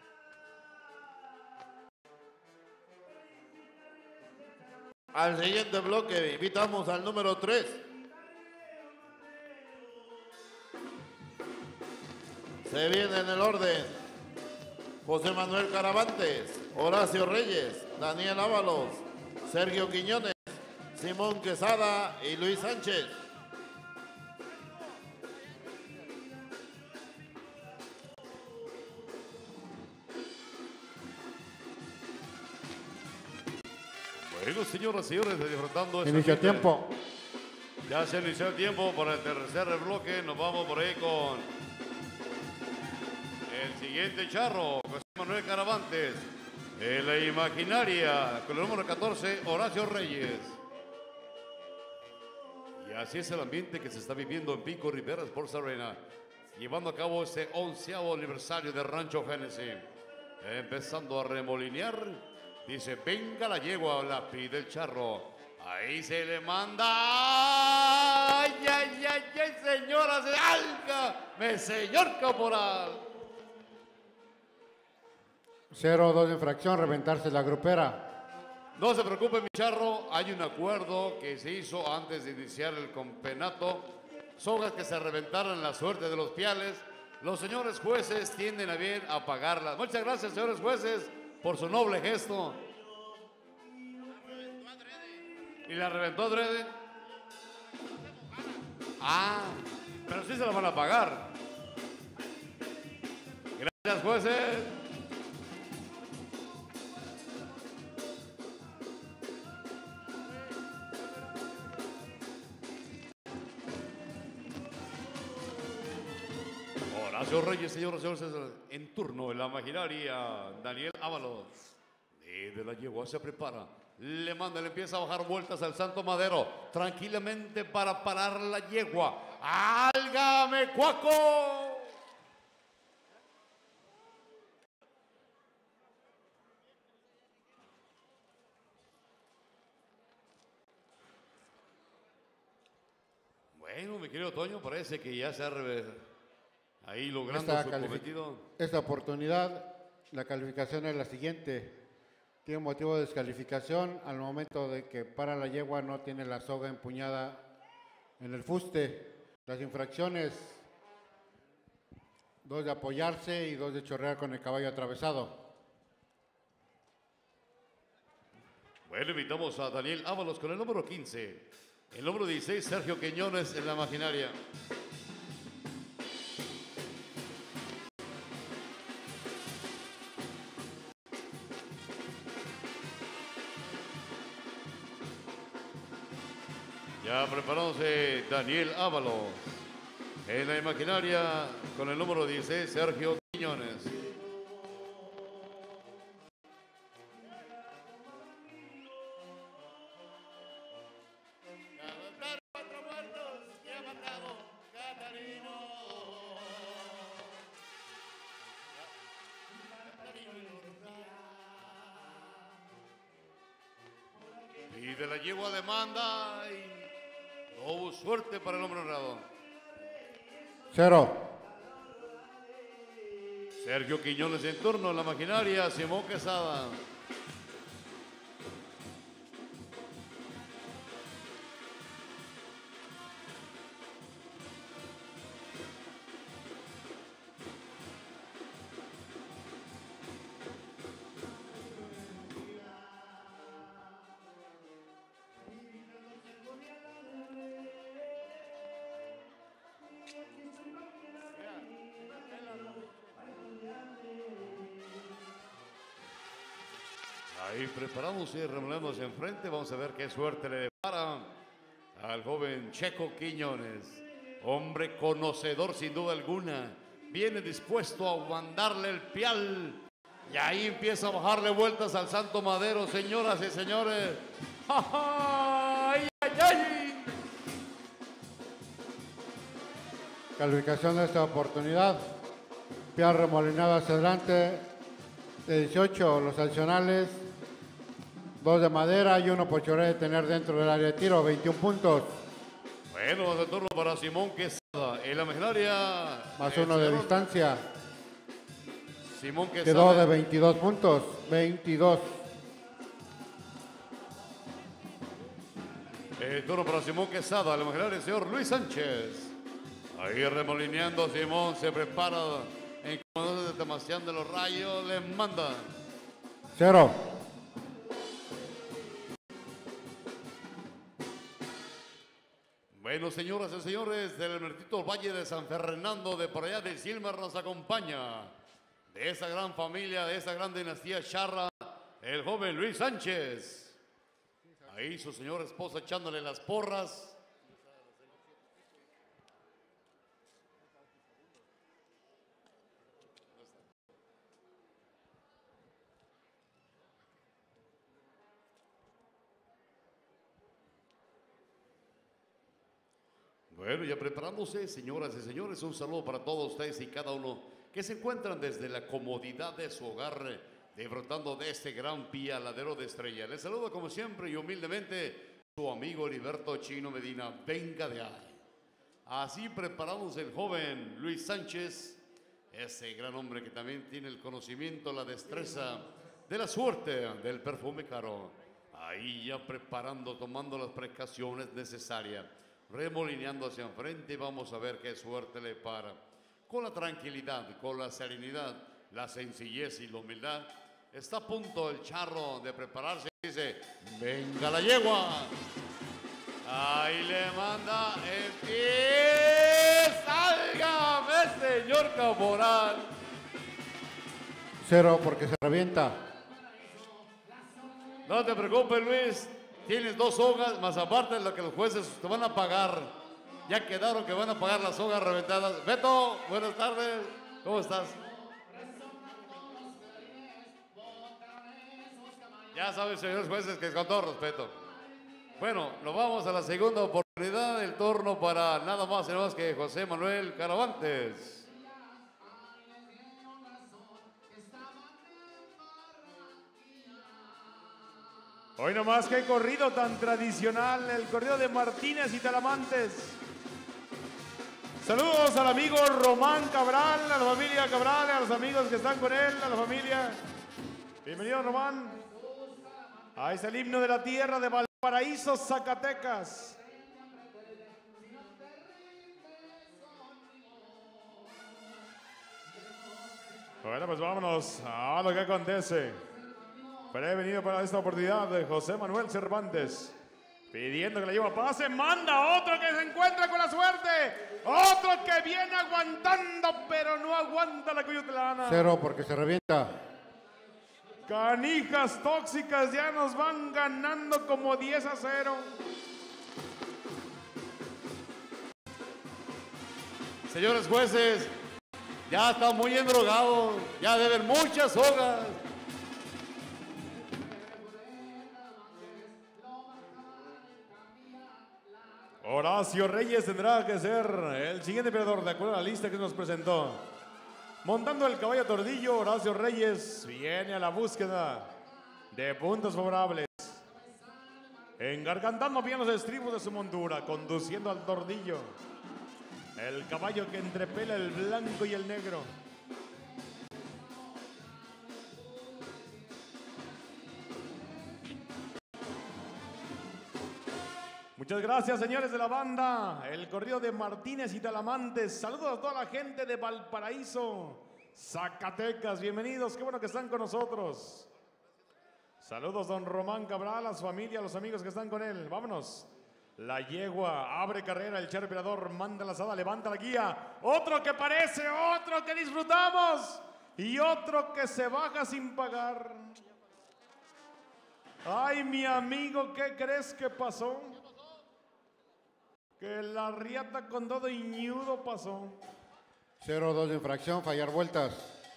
Al siguiente bloque invitamos al número tres. Se viene en el orden José Manuel Caravantes, Horacio Reyes, Daniel Ábalos, Sergio Quiñones, Simón Quesada y Luis Sánchez. Bueno, señoras y señores, disfrutando este Inicio ambiente. tiempo. Ya se inició el tiempo para el tercer bloque. Nos vamos por ahí con el siguiente charro, José Manuel Caravantes. En la imaginaria, con el número catorce, Horacio Reyes. Y así es el ambiente que se está viviendo en Pico Rivera Sports Arena, llevando a cabo este onceavo aniversario de Rancho Génesis. Empezando a remolinear, dice, venga la yegua, la pide el charro. Ahí se le manda. ¡Ay, ay, ay, ay, señora! ¡Se álgame, señor caporal! cero dos de infracción, reventarse la grupera. No se preocupe, mi charro, hay un acuerdo que se hizo antes de iniciar el campeonato. Sogas que se reventaron la suerte de los piales. Los señores jueces tienden a bien a pagarlas. Muchas gracias, señores jueces, por su noble gesto. ¿Y la reventó adrede? Ah, pero sí se la van a pagar. Gracias, jueces. Horacio Reyes, señoras y señores, en turno en la maquinaria, Daniel Ábalos. Y de la yegua se prepara, le manda, le empieza a bajar vueltas al Santo Madero, tranquilamente para parar la yegua. ¡Álgame, cuaco! Bueno, mi querido Toño, parece que ya se ha rever. Ahí logrando Esta, su calific- cometido. esta oportunidad, la calificación es la siguiente. Tiene motivo de descalificación al momento de que para la yegua no tiene la soga empuñada en el fuste. Las infracciones, dos de apoyarse y dos de chorrear con el caballo atravesado. Bueno, invitamos a Daniel Ábalos con el número quince. El número dieciséis, Sergio Quiñones en la maquinaria. Ya preparándose Daniel Ábalos. En la maquinaria con el número dieciséis, Sergio Quiñones. Y de la yegua demanda y no hubo suerte para el hombre honrado. Cero. Sergio Quiñones en turno en la maquinaria, Simón Quesada. Ahí preparamos y remolemos enfrente. Vamos a ver qué suerte le depara al joven Checo Quiñones. Hombre conocedor sin duda alguna. Viene dispuesto a mandarle el pial. Y ahí empieza a bajarle vueltas al Santo Madero, señoras y señores. ¡Ay, ay, ay! Calificación de esta oportunidad. Pial remolinado hacia adelante de dieciocho, los adicionales. Dos de madera y uno por chorrea de tener dentro del área de tiro, veintiún puntos. Bueno, vamos a turno para Simón Quesada. En la maquinaria. Más el uno de señor distancia. Simón Quesada. Quedó de veintidós puntos. veintidós. El turno para Simón Quesada. En la maquinaria el señor Luis Sánchez. Ahí remolineando Simón. Se prepara. En comando de Tamacián de los Rayos. Le manda. Cero. Bueno, señoras y señores, del Mertito Valle de San Fernando, de por allá de Silmer, nos acompaña, de esa gran familia, de esa gran dinastía charra, el joven Luis Sánchez. Ahí su señora esposa echándole las porras. Bueno, ya preparándose, señoras y señores, un saludo para todos ustedes y cada uno que se encuentran desde la comodidad de su hogar, disfrutando de este gran pialadero de estrella. Les saludo como siempre y humildemente su amigo Heriberto Chino Medina. Venga de ahí. Así preparamos el joven Luis Sánchez, ese gran hombre que también tiene el conocimiento, la destreza de la suerte del perfume caro. Ahí ya preparando, tomando las precauciones necesarias, remolineando hacia enfrente y vamos a ver qué suerte le para. Con la tranquilidad, con la serenidad, la sencillez y la humildad, está a punto el charro de prepararse y dice, venga la yegua. Ahí le manda el pie. ¡Sálgame, señor caporal! Cero porque se revienta. No te preocupes, Luis. Tienes dos sogas, más aparte de lo que los jueces te van a pagar. Ya quedaron que van a pagar las sogas reventadas. Beto, buenas tardes. ¿Cómo estás? Ya saben, señores jueces, que es con todo respeto. Bueno, nos vamos a la segunda oportunidad del turno para nada más y nada más que José Manuel Caravantes. Hoy nomás que corrido tan tradicional, el corrido de Martínez y Talamantes. Saludos al amigo Román Cabral, a la familia Cabral, a los amigos que están con él, a la familia. Bienvenido, Román. Ahí está el himno de la tierra de Valparaíso, Zacatecas. Bueno, pues vámonos a lo que acontece. Prevenido para esta oportunidad de José Manuel Cervantes, pidiendo que le lleva pase, manda otro que se encuentra con la suerte, otro que viene aguantando, pero no aguanta la Cuyutlana. Cero porque se revienta. Canijas tóxicas ya nos van ganando como diez a cero. Señores jueces, ya están muy endrogados, ya deben muchas sogas. Horacio Reyes tendrá que ser el siguiente peleador de acuerdo a la lista que nos presentó. Montando el caballo Tordillo, Horacio Reyes viene a la búsqueda de puntos favorables. Engargantando bien los estribos de su montura, conduciendo al Tordillo. El caballo que entrepela el blanco y el negro. Muchas gracias, señores de la banda. El corrido de Martínez y Talamantes. Saludos a toda la gente de Valparaíso, Zacatecas. Bienvenidos, qué bueno que están con nosotros. Saludos, don Román Cabral, a su familia, a los amigos que están con él. Vámonos. La yegua abre carrera, el charro emperador manda la asada, levanta la guía. Otro que parece, otro que disfrutamos. Y otro que se baja sin pagar. Ay, mi amigo, ¿qué crees que pasó? Que la riata con todo y ñudo pasó. Cero dos de infracción, fallar vueltas.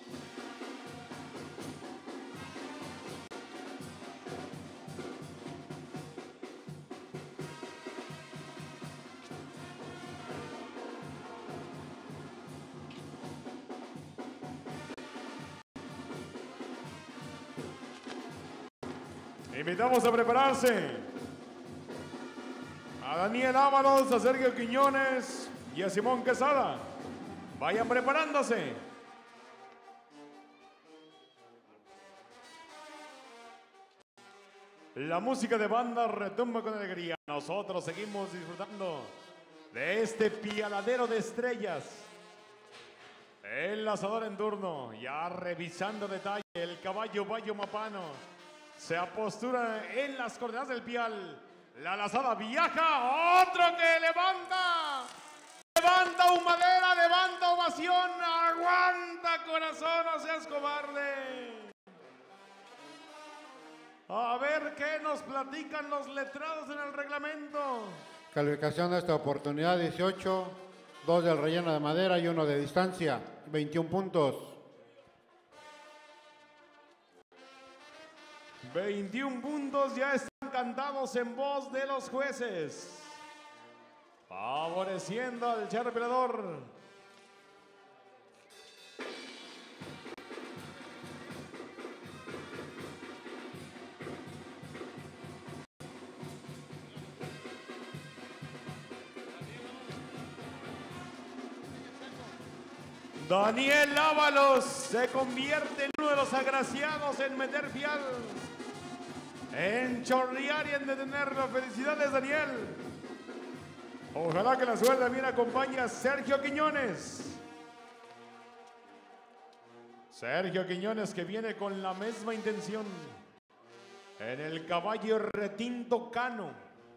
Invitamos a prepararse a Daniel Ábalos, a Sergio Quiñones y a Simón Quesada. Vayan preparándose. La música de banda retumba con alegría. Nosotros seguimos disfrutando de este pialadero de estrellas. El lanzador en turno, ya revisando detalle, el caballo Bayo Mapano se apostura en las coordenadas del pial. La lazada viaja, otro que levanta, levanta humadera, levanta ovación, aguanta corazón, no seas cobarde. A ver qué nos platican los letrados en el reglamento. Calificación de esta oportunidad dieciocho, dos del relleno de madera y uno de distancia, veintiún puntos. veintiún puntos ya están cantados en voz de los jueces, favoreciendo al charro peleador. Daniel Ábalos se convierte en uno de los agraciados en meter fial, en chorrear y en detenerlo. Felicidades, Daniel. Ojalá que la suerte también acompañe a Sergio Quiñones. Sergio Quiñones, que viene con la misma intención en el caballo retinto Cano.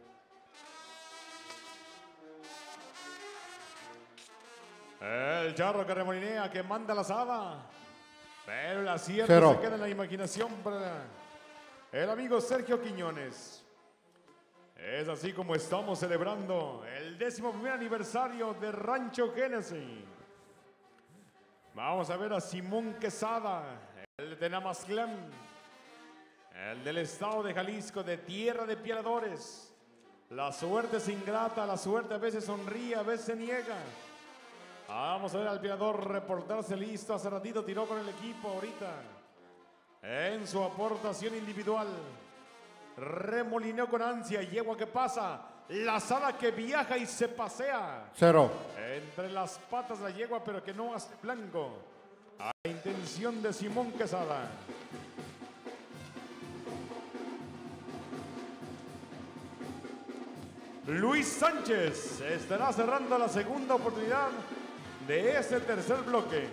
El charro que remolinea, que manda la asada, pero el acierto Cero. se queda en la imaginación para el amigo Sergio Quiñones. Es así como estamos celebrando el décimo primer aniversario de Rancho Génesis. Vamos a ver a Simón Quesada, el de Tenamazclán, el del estado de Jalisco, de tierra de pieladores. La suerte es ingrata, la suerte a veces sonríe, a veces se niega. Vamos a ver al peleador reportarse listo. Hace ratito tiró con el equipo, ahorita en su aportación individual remolineó con ansia. Yegua que pasa, la sala que viaja y se pasea. Cero. Entre las patas la yegua, pero que no hace blanco. A la intención de Simón Quesada. Luis Sánchez estará cerrando la segunda oportunidad de ese tercer bloque.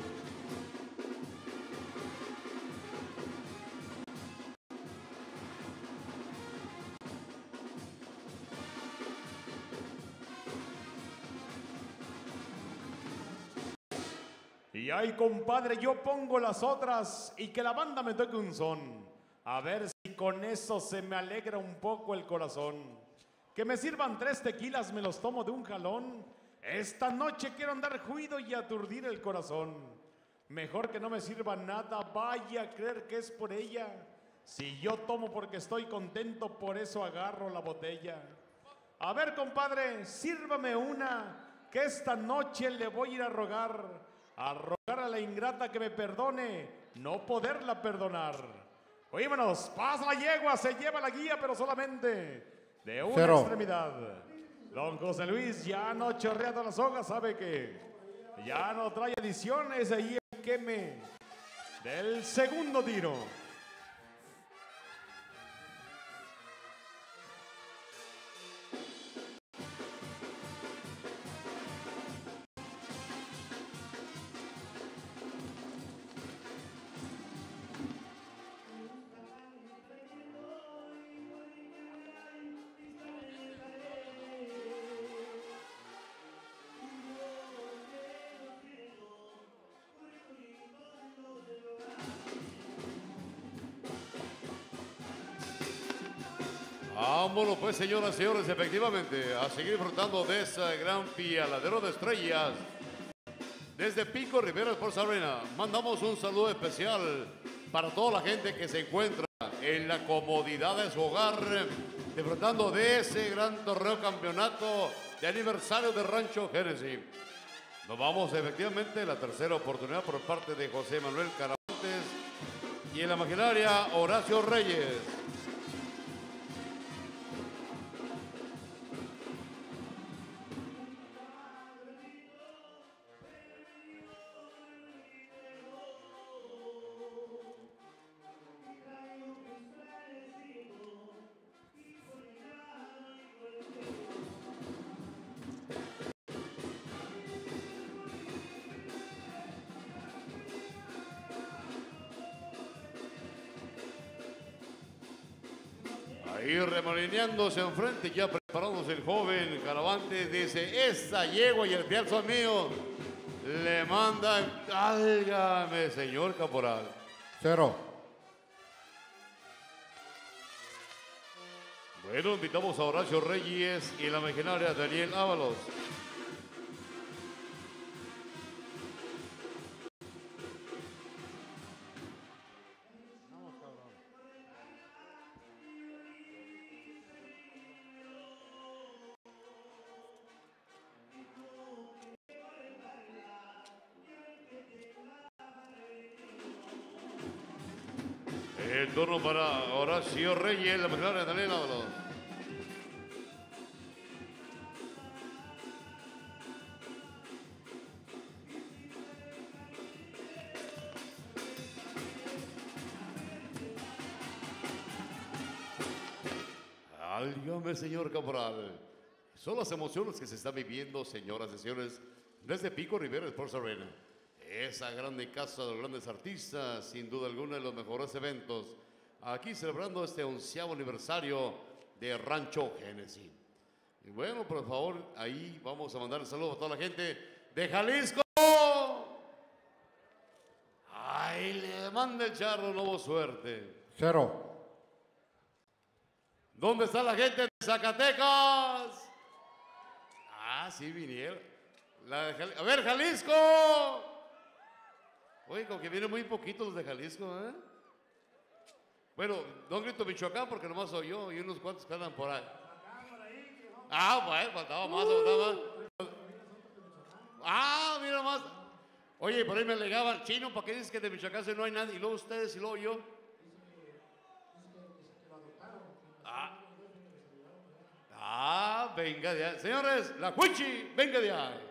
Y ay, compadre, yo pongo las otras y que la banda me toque un son. A ver si con eso se me alegra un poco el corazón. Que me sirvan tres tequilas, me los tomo de un jalón. Esta noche quiero andar juido y aturdir el corazón. Mejor que no me sirva nada, vaya a creer que es por ella. Si yo tomo porque estoy contento, por eso agarro la botella. A ver, compadre, sírvame una, que esta noche le voy a ir a rogar. A rogar a la ingrata que me perdone, no poderla perdonar. Oímonos, pasa la yegua, se lleva la guía, pero solamente de una Cero. extremidad. Don José Luis ya no chorrea todas las hojas, sabe que ya no trae ediciones, ahí el queme del segundo tiro. Vámonos pues, señoras y señores, efectivamente, a seguir disfrutando de esa gran pialadero de estrellas. Desde Pico Rivera Sports Arena, mandamos un saludo especial para toda la gente que se encuentra en la comodidad de su hogar, disfrutando de ese gran torneo campeonato de aniversario de Rancho Génesis. Nos vamos efectivamente a la tercera oportunidad por parte de José Manuel Caravantes y en la maquinaria Horacio Reyes. Ahí remolineándose enfrente, ya preparándose el joven Caravantes, dice, esta yegua y el pial son míos. Le mandan, álgame, señor caporal. Cero. Bueno, invitamos a Horacio Reyes y la imaginaria Daniel Ábalos. El turno para Horacio Reyes, la imaginaria Daniel Ábalos. Válgame, señor Cabral. Son las emociones que se están viviendo, señoras y señores, desde Pico Rivera Sports Arena. Esa grande casa de los grandes artistas, sin duda alguna, de los mejores eventos. Aquí celebrando este onceavo aniversario de Rancho Génesis. Y bueno, por favor, ahí vamos a mandar el saludo a toda la gente de Jalisco. Ay, le manda el charro, Nuevo Suerte. Cero. ¿Dónde está la gente de Zacatecas? Ah, sí, vinieron. La de Jal- a ver, Jalisco. Oye, como que vienen muy poquitos los de Jalisco, ¿eh? Bueno, no grito Michoacán porque nomás soy yo y unos cuantos que andan por ahí. Ah, bueno, faltaba más, faltaba más. Ah, mira más. Oye, por ahí me alegaban, Chino, ¿para qué dices que de Michoacán si no hay nadie? Y luego ustedes y luego yo. Ah, ah venga de ahí. Señores, la Cuichi, venga de ahí.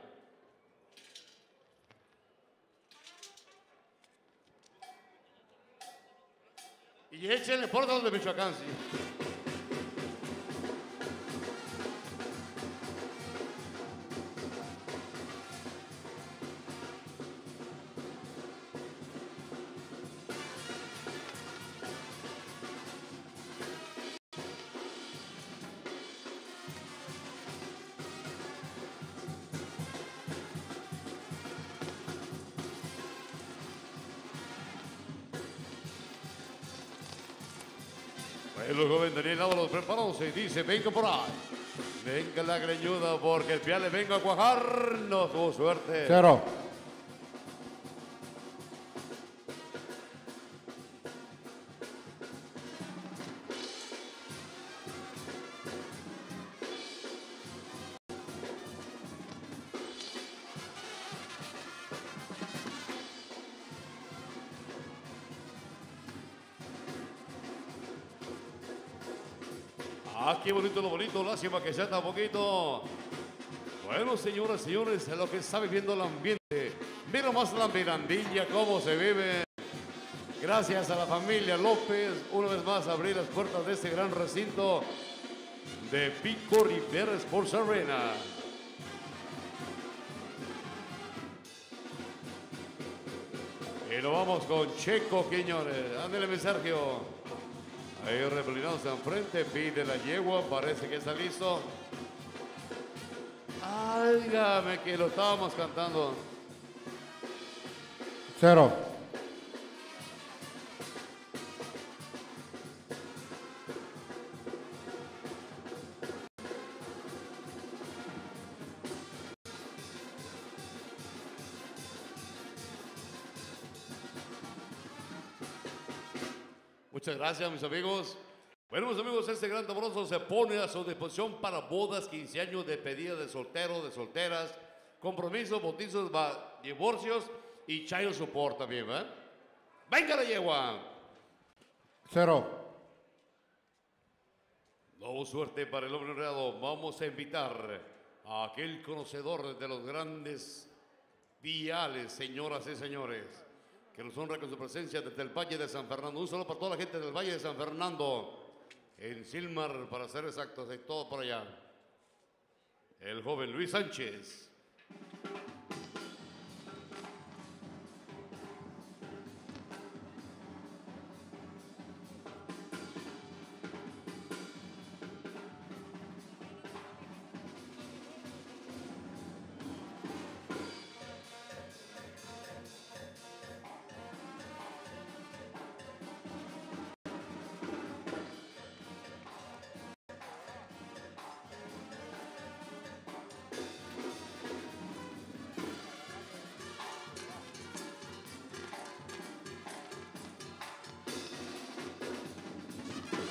Y échenle por los de Michoacán, sí. El joven Daniel Ábalos preparados y dice, venga por ahí. Venga la greñuda porque el piale venga a cuajar. No tuvo suerte. Cero. Ah, qué bonito lo bonito, lástima que sea tan poquito. Bueno, señoras y señores, es lo que está viviendo el ambiente. Mira más la Mirandilla, cómo se vive. Gracias a la familia López, una vez más abrir las puertas de este gran recinto de Pico Rivera Sports Arena. Y lo vamos con Checo Quiñones. Ándale, mi Sergio. Ahí repelinándose enfrente, pide la yegua, parece que está listo. Álgame que lo estábamos cantando. Cero. Muchas gracias, mis amigos. Bueno, mis amigos, este gran tamboroso se pone a su disposición para bodas, quince años, de pedida de solteros, de solteras, compromisos, bautizos, ba- divorcios y child support también, ¿verdad? ¡Venga la yegua! Cero. No suerte para el hombre honrado. Vamos a invitar a aquel conocedor de los grandes viales, señoras y señores, que nos honra con su presencia desde el Valle de San Fernando. Un saludo para toda la gente del Valle de San Fernando, en Silmar, para ser exactos, y todo por allá. El joven Luis Sánchez.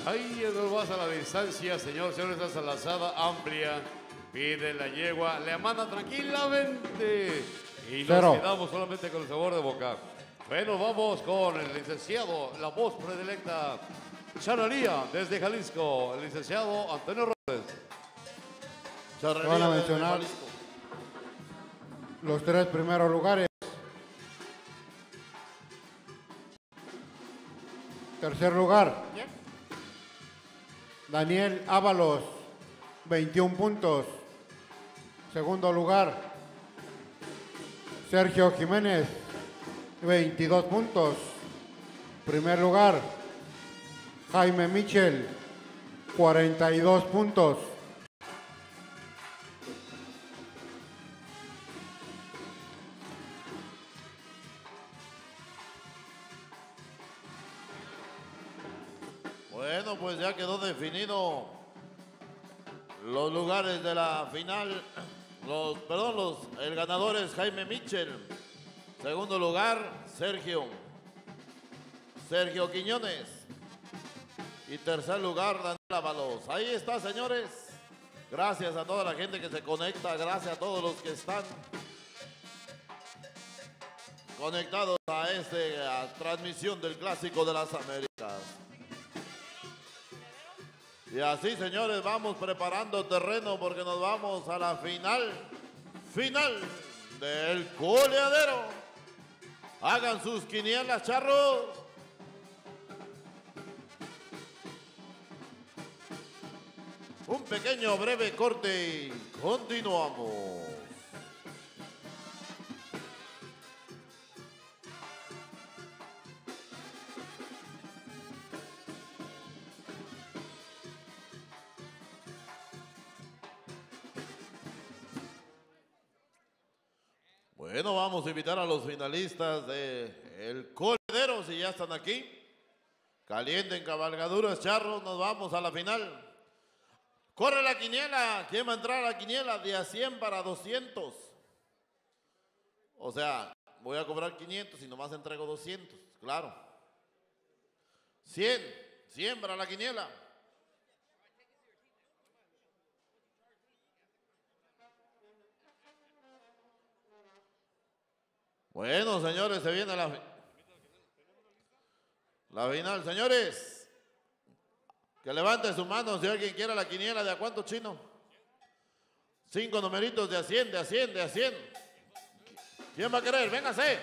Ahí nos vas a la distancia, señor, señores, esa lazada amplia. Pide la yegua, le manda tranquilamente. Y nos Cero. quedamos solamente con el sabor de boca. Bueno, vamos con el licenciado, la voz predilecta, charrería desde Jalisco, el licenciado Antonio Robles. Charrería Van a desde mencionar Jalisco. los tres primeros lugares. Tercer lugar, Daniel Ábalos, veintiún puntos. Segundo lugar, Sergio Jiménez, veintidós puntos. Primer lugar, Jaime Michel, cuarenta y dos puntos. Bueno, pues ya quedó definido los lugares de la final. Los, perdón, los, el ganador es Jaime Michel. Segundo lugar, Sergio. Sergio Quiñones. Y tercer lugar, Daniel Ábalos. Ahí está, señores. Gracias a toda la gente que se conecta. Gracias a todos los que están conectados a esta transmisión del Clásico de las Américas. Y así, señores, vamos preparando terreno porque nos vamos a la final, final del coleadero. Hagan sus quinielas, charros. Un pequeño breve corte y continuamos. Bueno, vamos a invitar a los finalistas del coledero, si ya están aquí. Calienten cabalgaduras, charros, nos vamos a la final. Corre la quiniela, ¿quién va a entrar a la quiniela? De a cien para doscientos. O sea, voy a cobrar quinientos y nomás entrego doscientos, claro. cien, cien para la quiniela. Bueno, señores, se viene la, la final. Señores, que levante su mano si alguien quiere la quiniela. ¿De a cuánto, chino? Cinco numeritos de a cien, de a cien, de a cien. ¿Quién va a querer? Véngase.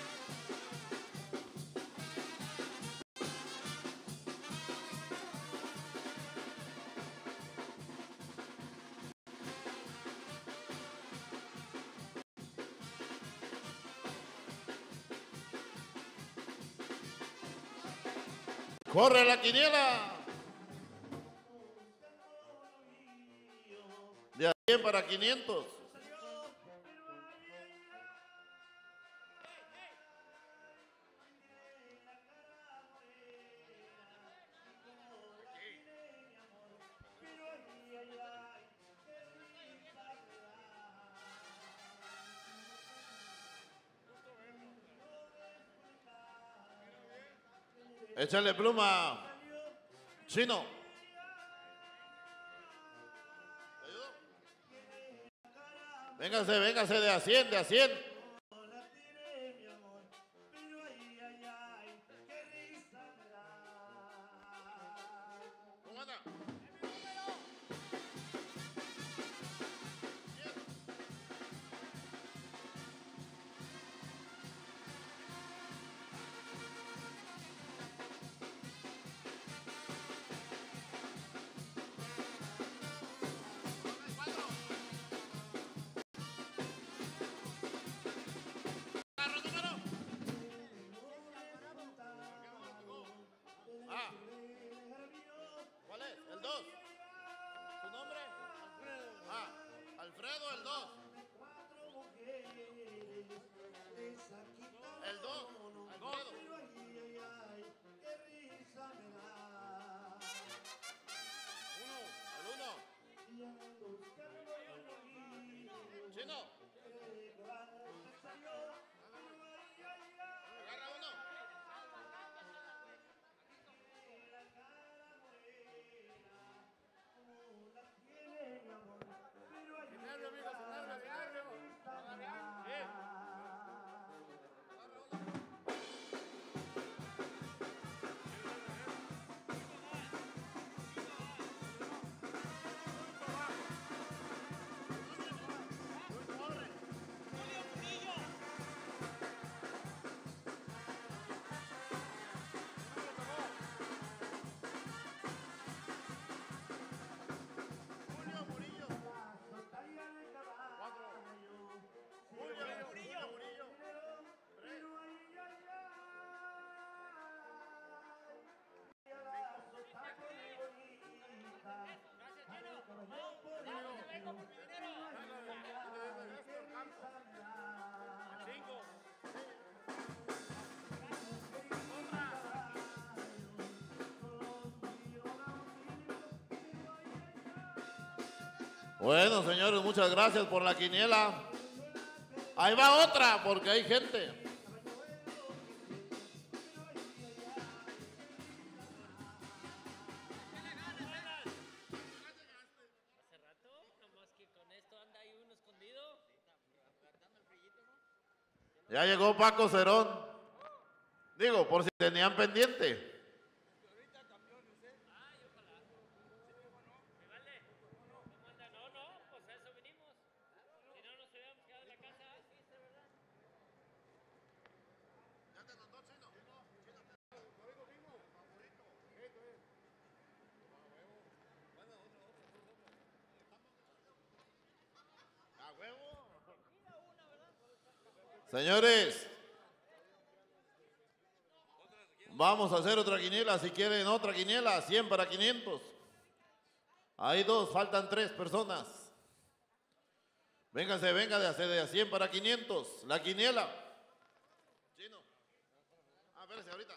Corre la quiniela. De a cien para quinientos. Échale pluma, chino. Véngase, véngase de a cien, de a cien. ¿Cómo anda? Ah, ¿cuál es? El dos. ¿Tu nombre? Ah, Alfredo, el dos. El dos. Alfredo. Uno, el uno. Chino. Agarra uno. Bueno, señores, muchas gracias por la quiniela. Ahí va otra, porque hay gente. Ya llegó Paco Cerón. Digo, por si tenían pendiente. Señores, vamos a hacer otra quiniela. Si quieren otra quiniela, cien para quinientos. Hay dos, faltan tres personas. Vénganse, venga de hacer de cien para quinientos. La quiniela. Chino. Ah, espérese ahorita.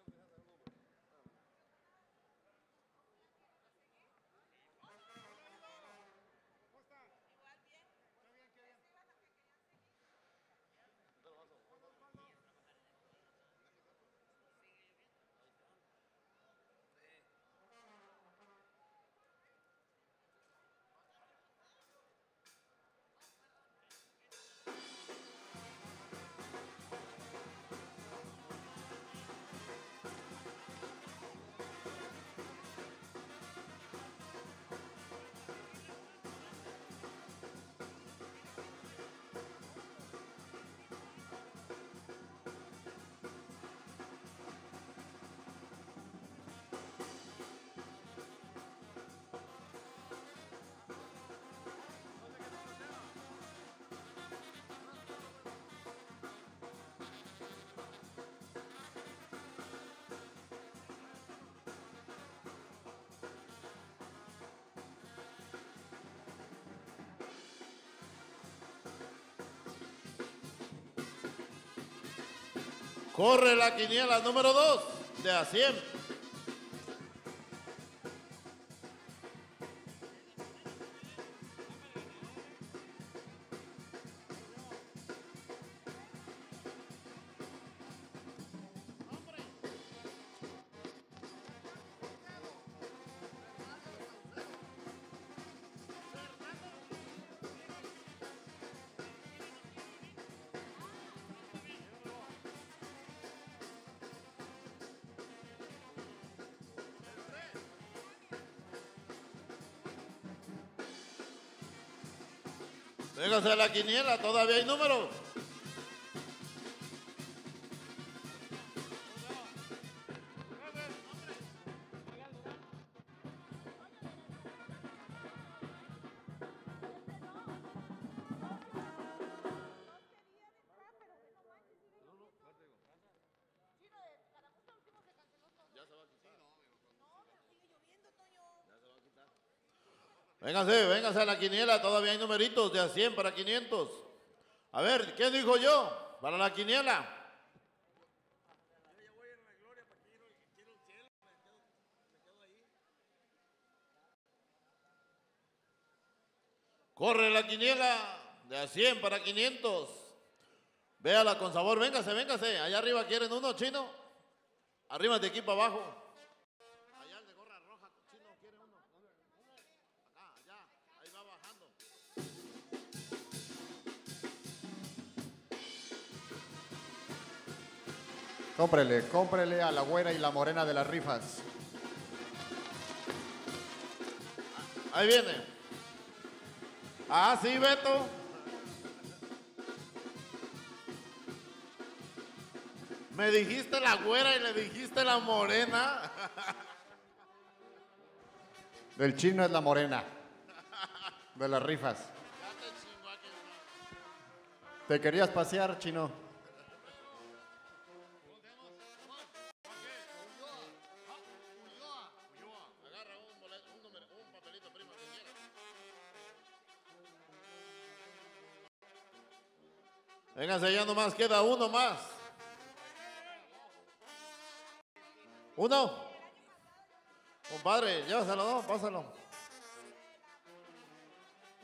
Corre la quiniela número dos de a cien. Véngase a la quiniela, todavía hay números. Véngase, véngase a la quiniela, todavía hay numeritos de a cien para quinientos. A ver, ¿qué dijo yo para la quiniela? Corre la quiniela de a cien para quinientos. Véala con sabor, véngase, véngase. Allá arriba quieren uno, chino. Arriba de aquí para abajo. Allá el de gorra roja, chino, quiere uno. Acá, allá, ahí va bajando. Cómprele, cómprele a la güera y la morena de las rifas. Ahí viene. Ah, sí, Beto. Me dijiste la güera y le dijiste la morena. Del chino es la morena. De las rifas. ¿Te querías pasear, chino? Vénganse, ya nomás queda uno más. Uno. Compadre, llévaselo, no, pásalo.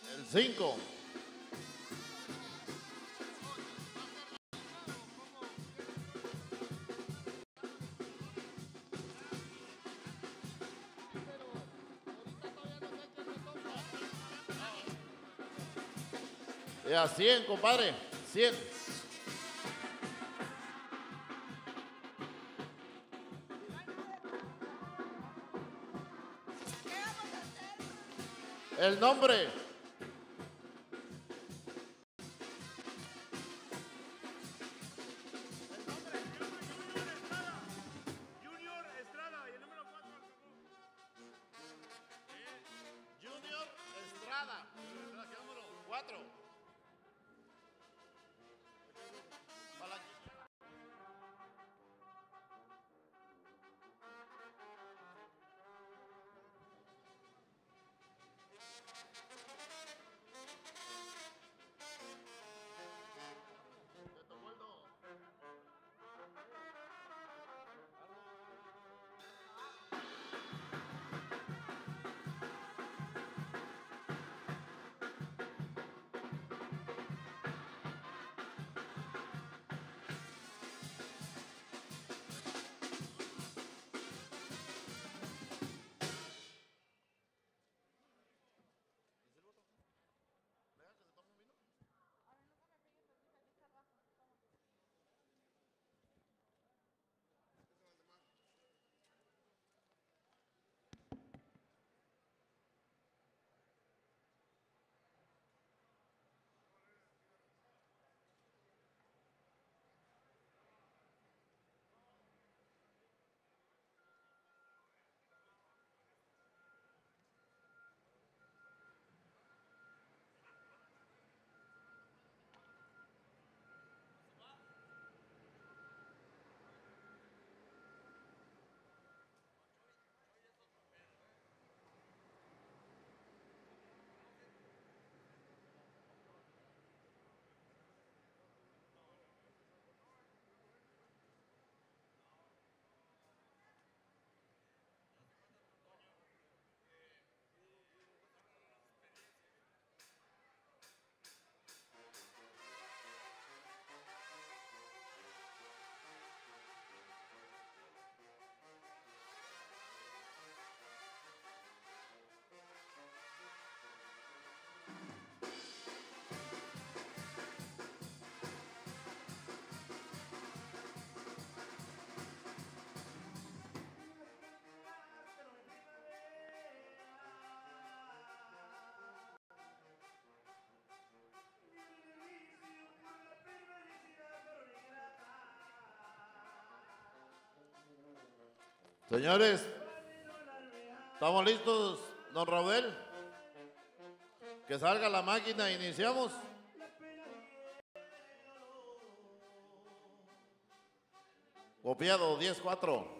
El cinco. Y a cien, compadre. cien. El nombre. Junior Estrada y el número cuatro. Junior Estrada. Número cuatro. Señores, ¿estamos listos, don Raúl? Que salga la máquina, iniciamos. Copiado, diez cuatro.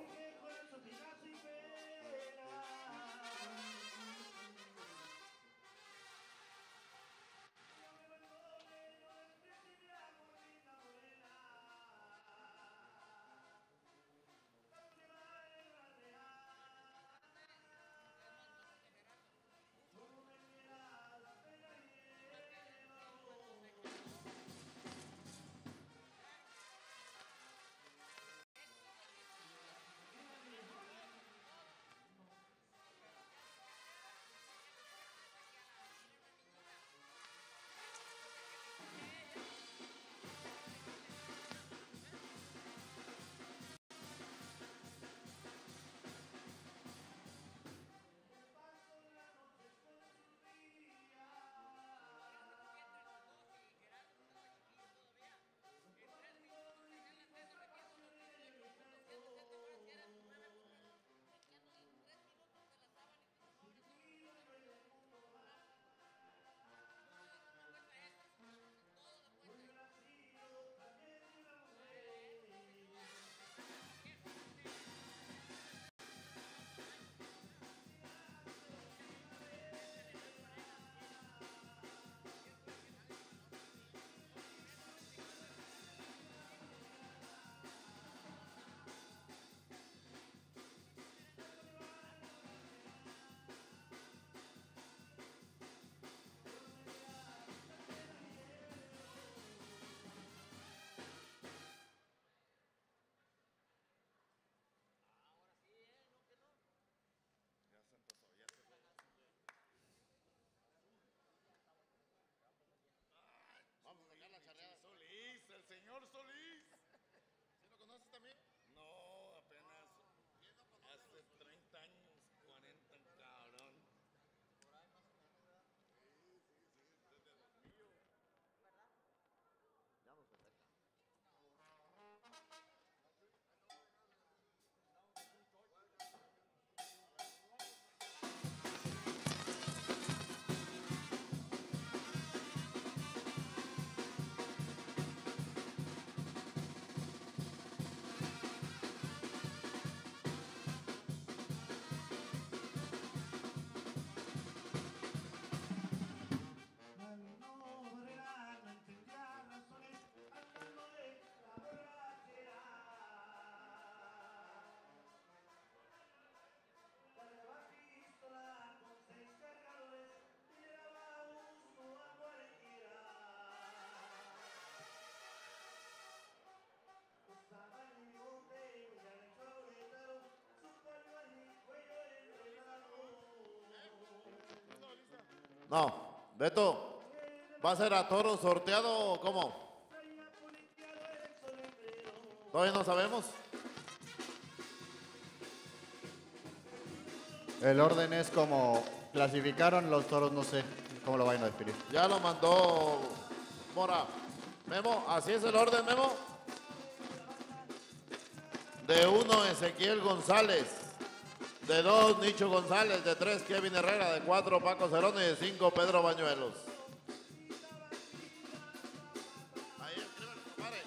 No, Beto, ¿va a ser a toro sorteado o cómo? Todavía no sabemos. El orden es como clasificaron los toros, no sé cómo lo vayan a definir. Ya lo mandó Mora. Memo, así es el orden, Memo. De uno, Ezequiel González. De dos, Nicho González. De tres, Kevin Herrera. De cuatro, Paco Cerón. Y de cinco, Pedro Bañuelos. Ahí escríbelo, compadre.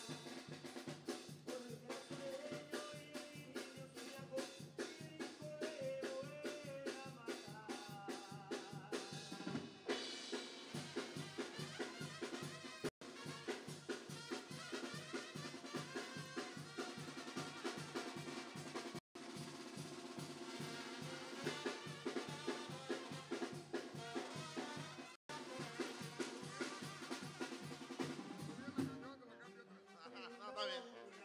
No, está bien.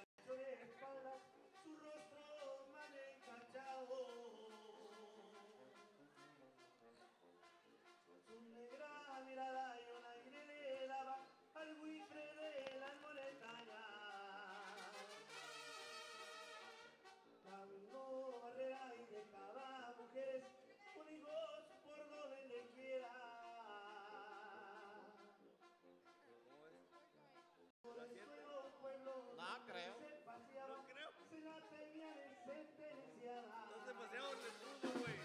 No creo. No creo. No se pasearon el fútbol, güey.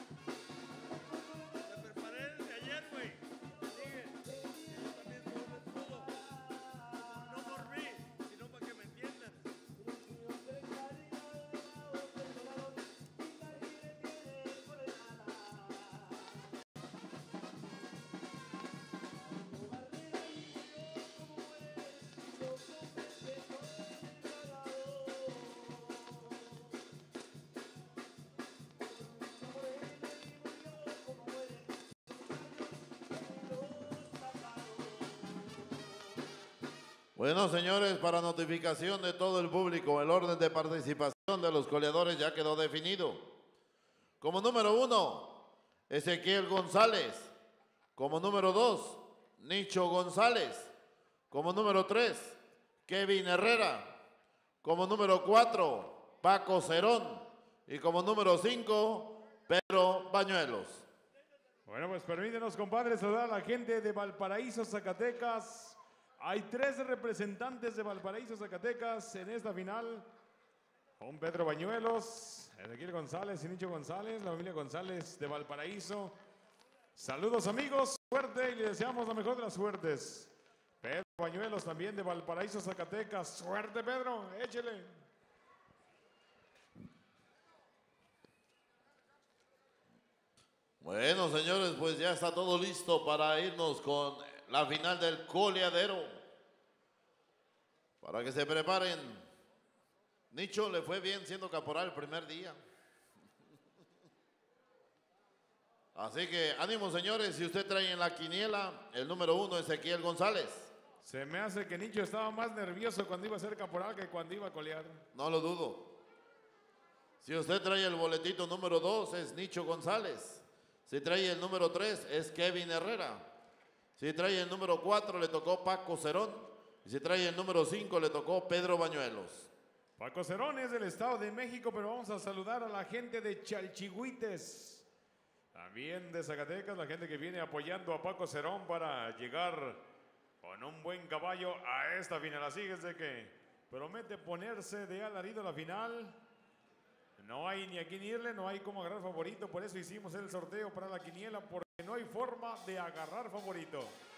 Me preparé desde ayer, güey. Sigue. Yo también juego fútbol. No por mí, sino para que me entiendan. Bueno, señores, para notificación de todo el público, el orden de participación de los coleadores ya quedó definido. Como número uno, Ezequiel González. Como número dos, Nicho González. Como número tres, Kevin Herrera. Como número cuatro, Paco Cerón. Y como número cinco, Pedro Bañuelos. Bueno, pues permítenos, compadre, saludar a la gente de Valparaíso, Zacatecas. Hay tres representantes de Valparaíso, Zacatecas en esta final. Con Pedro Bañuelos, Ezequiel González y Nicho González, la familia González de Valparaíso. Saludos, amigos, suerte y le deseamos la mejor de las suertes. Pedro Bañuelos también de Valparaíso, Zacatecas. Suerte, Pedro, échele. Bueno, señores, pues ya está todo listo para irnos con la final del coleadero. Para que se preparen. Nicho le fue bien siendo caporal el primer día. Así que ánimo, señores. Si usted trae en la quiniela el número uno, Ezequiel González. Se me hace que Nicho estaba más nervioso cuando iba a ser caporal que cuando iba a colear. No lo dudo. Si usted trae el boletito número dos, es Nicho González. Si trae el número tres, es Kevin Herrera. Si trae el número cuatro, le tocó Paco Cerón. Y si trae el número cinco, le tocó Pedro Bañuelos. Paco Cerón es del Estado de México, pero vamos a saludar a la gente de Chalchihuites. También de Zacatecas, la gente que viene apoyando a Paco Cerón para llegar con un buen caballo a esta final. Así es de que promete ponerse de alarido a la final. No hay ni a quién irle, no hay cómo agarrar favorito. Por eso hicimos el sorteo para la quiniela, porque no hay forma de agarrar favorito.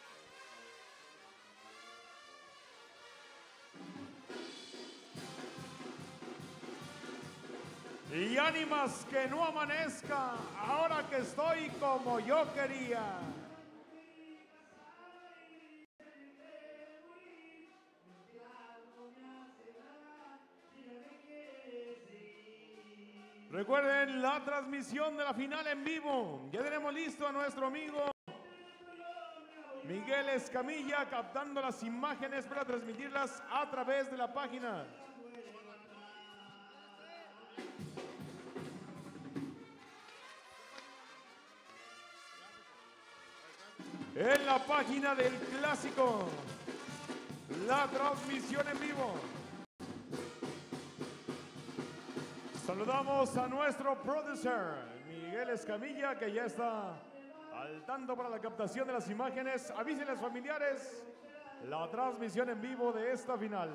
Y ánimas que no amanezca, ahora que estoy como yo quería. Recuerden la transmisión de la final en vivo. Ya tenemos listo a nuestro amigo Miguel Escamilla captando las imágenes para transmitirlas a través de la página. en la página del clásico, la transmisión en vivo. Saludamos a nuestro producer, Miguel Escamilla, que ya está al tanto para la captación de las imágenes. Avísenles familiares la transmisión en vivo de esta final.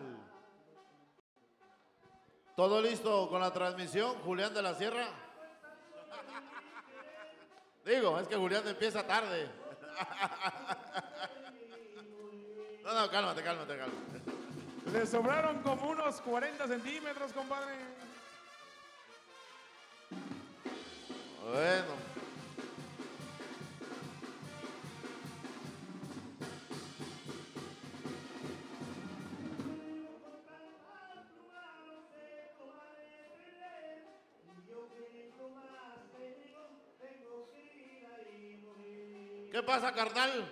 ¿Todo listo con la transmisión, Julián de la Sierra? Digo, es que Julián empieza tarde. No, no, cálmate, cálmate, cálmate. Le sobraron como unos cuarenta centímetros, compadre. Bueno. ¿Qué pasa, carnal?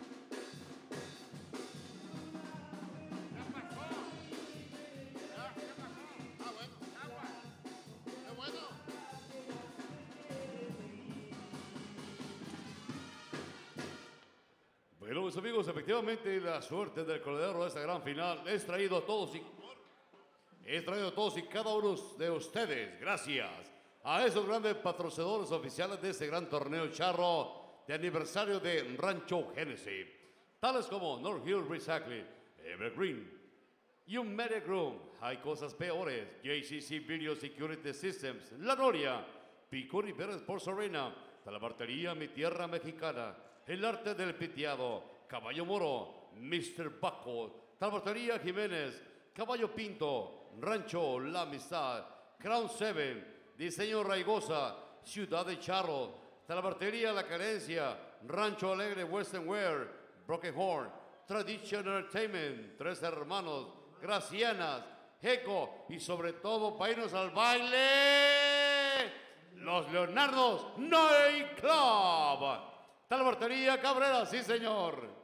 Bueno, mis amigos, efectivamente la suerte del coladero de esta gran final es traído a todos y es traído a todos y cada uno de ustedes, gracias a esos grandes patrocinadores oficiales de este gran torneo charro de aniversario de Rancho Genesis, tales como North Hill Recycling, Evergreen, Humatic Room, hay cosas peores, J C C Video Security Systems, La Noria, Pico Rivera Sports Arena, Talabartería Mi Tierra Mexicana, El Arte del Piteado, Caballo Moro, mister Baco, Talabartería Jiménez, Caballo Pinto, Rancho La Amistad, Crown Seven, Diseño Raigosa, Ciudad de Charro, Talabartería La Carencia, Rancho Alegre Western Wear, Broken Horn, Tradition Entertainment, Tres Hermanos, Gracianas, Eco y sobre todo para irnos al baile, los Leonardos Night Club. Talabartería Cabrera, sí señor.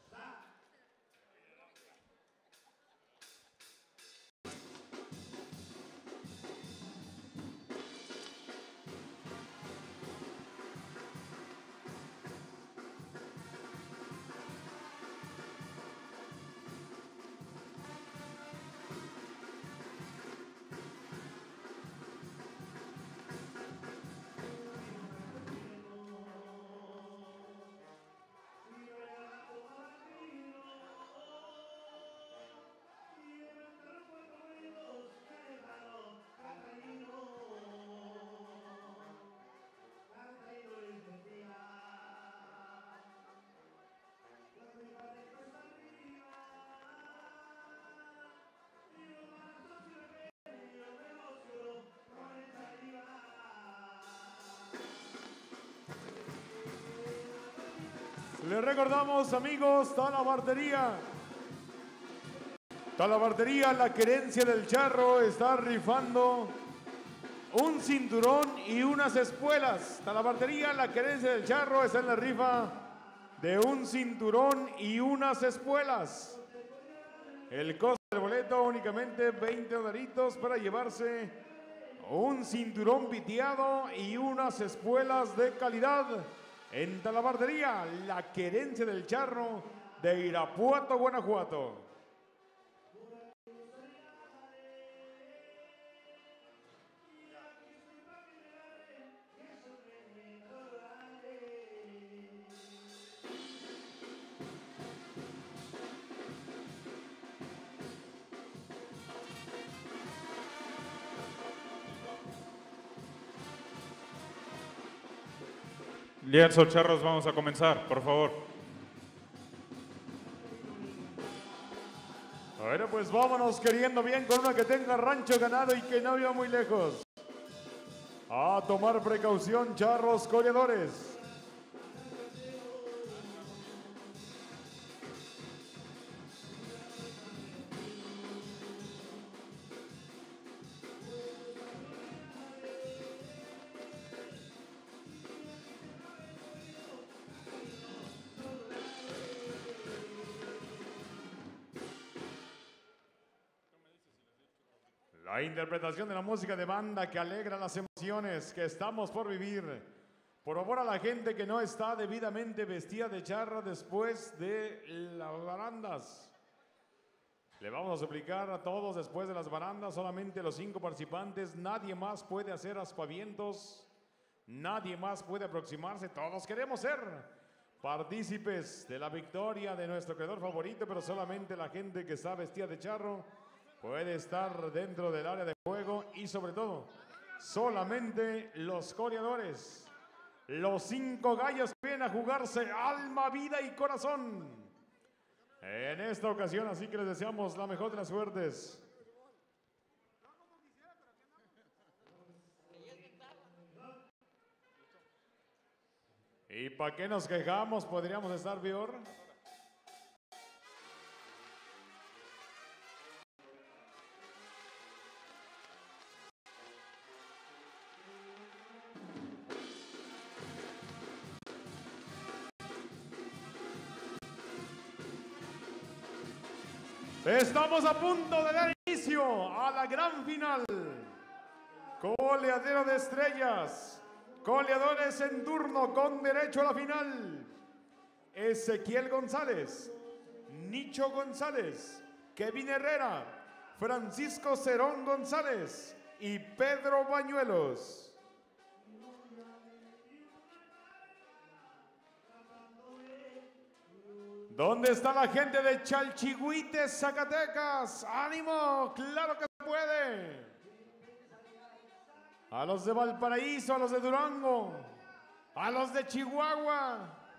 Les recordamos, amigos, Talabartería. Talabartería, la querencia del charro, está rifando un cinturón y unas espuelas. Talabartería, la querencia del charro, está en la rifa de un cinturón y unas espuelas. El costo del boleto únicamente veinte dolaritos para llevarse un cinturón piteado y unas espuelas de calidad. En Talabartería, la querencia del charro de Irapuato, Guanajuato. Lienzo, charros, vamos a comenzar, por favor. Bueno, pues vámonos queriendo bien con una que tenga rancho ganado y que no viva muy lejos. A tomar precaución, charros corredores. La interpretación de la música de banda que alegra las emociones que estamos por vivir Por favor, a la gente que no está debidamente vestida de charra después de las barandas. Le vamos a suplicar a todos después de las barandas, solamente los cinco participantes, nadie más puede hacer aspavientos, nadie más puede aproximarse, todos queremos ser partícipes de la victoria de nuestro creador favorito, pero solamente la gente que está vestida de charro puede estar dentro del área de juego y sobre todo, solamente los coreadores, los cinco gallos que vienen a jugarse alma, vida y corazón. En esta ocasión, así que les deseamos la mejor de las suertes. ¿Y para qué nos quejamos? ¿Podríamos estar peor? Estamos a punto de dar inicio a la gran final. Coleadero de estrellas. Coleadores en turno con derecho a la final. Ezequiel González, Nicho González, Kevin Herrera, Francisco Cerón González y Pedro Bañuelos. ¿Dónde está la gente de Chalchihuites, Zacatecas? ¡Ánimo! ¡Claro que se puede! A los de Valparaíso, a los de Durango, a los de Chihuahua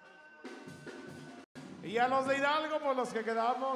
y a los de Hidalgo, por los que quedamos.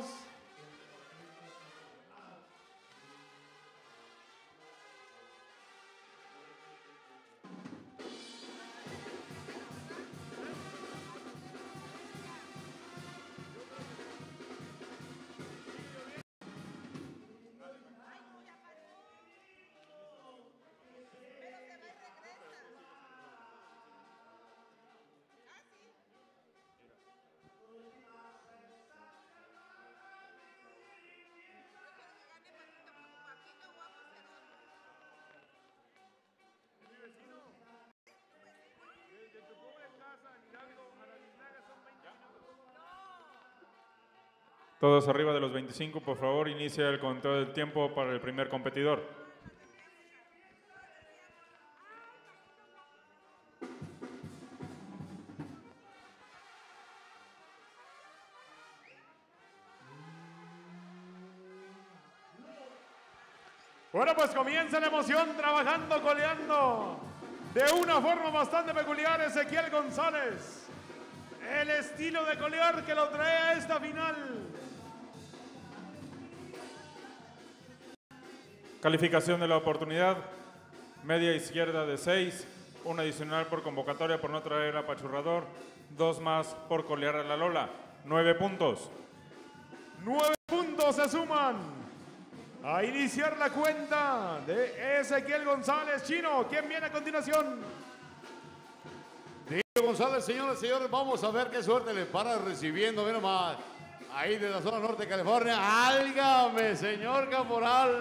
Todos arriba de los veinticinco, por favor, inicia el conteo del tiempo para el primer competidor. Bueno, pues comienza la emoción, trabajando, coleando de una forma bastante peculiar Ezequiel González. El estilo de colear que lo trae a esta final. Calificación de la oportunidad, media izquierda de seis, un adicional por convocatoria por no traer apachurrador, dos más por colear a la Lola, nueve puntos. Nueve puntos se suman a iniciar la cuenta de Ezequiel González. Chino, ¿quién viene a continuación? Diego González, señoras y señores, vamos a ver qué suerte le para recibiendo, mira más, ahí de la zona norte de California. ¡Álgame, señor caporal!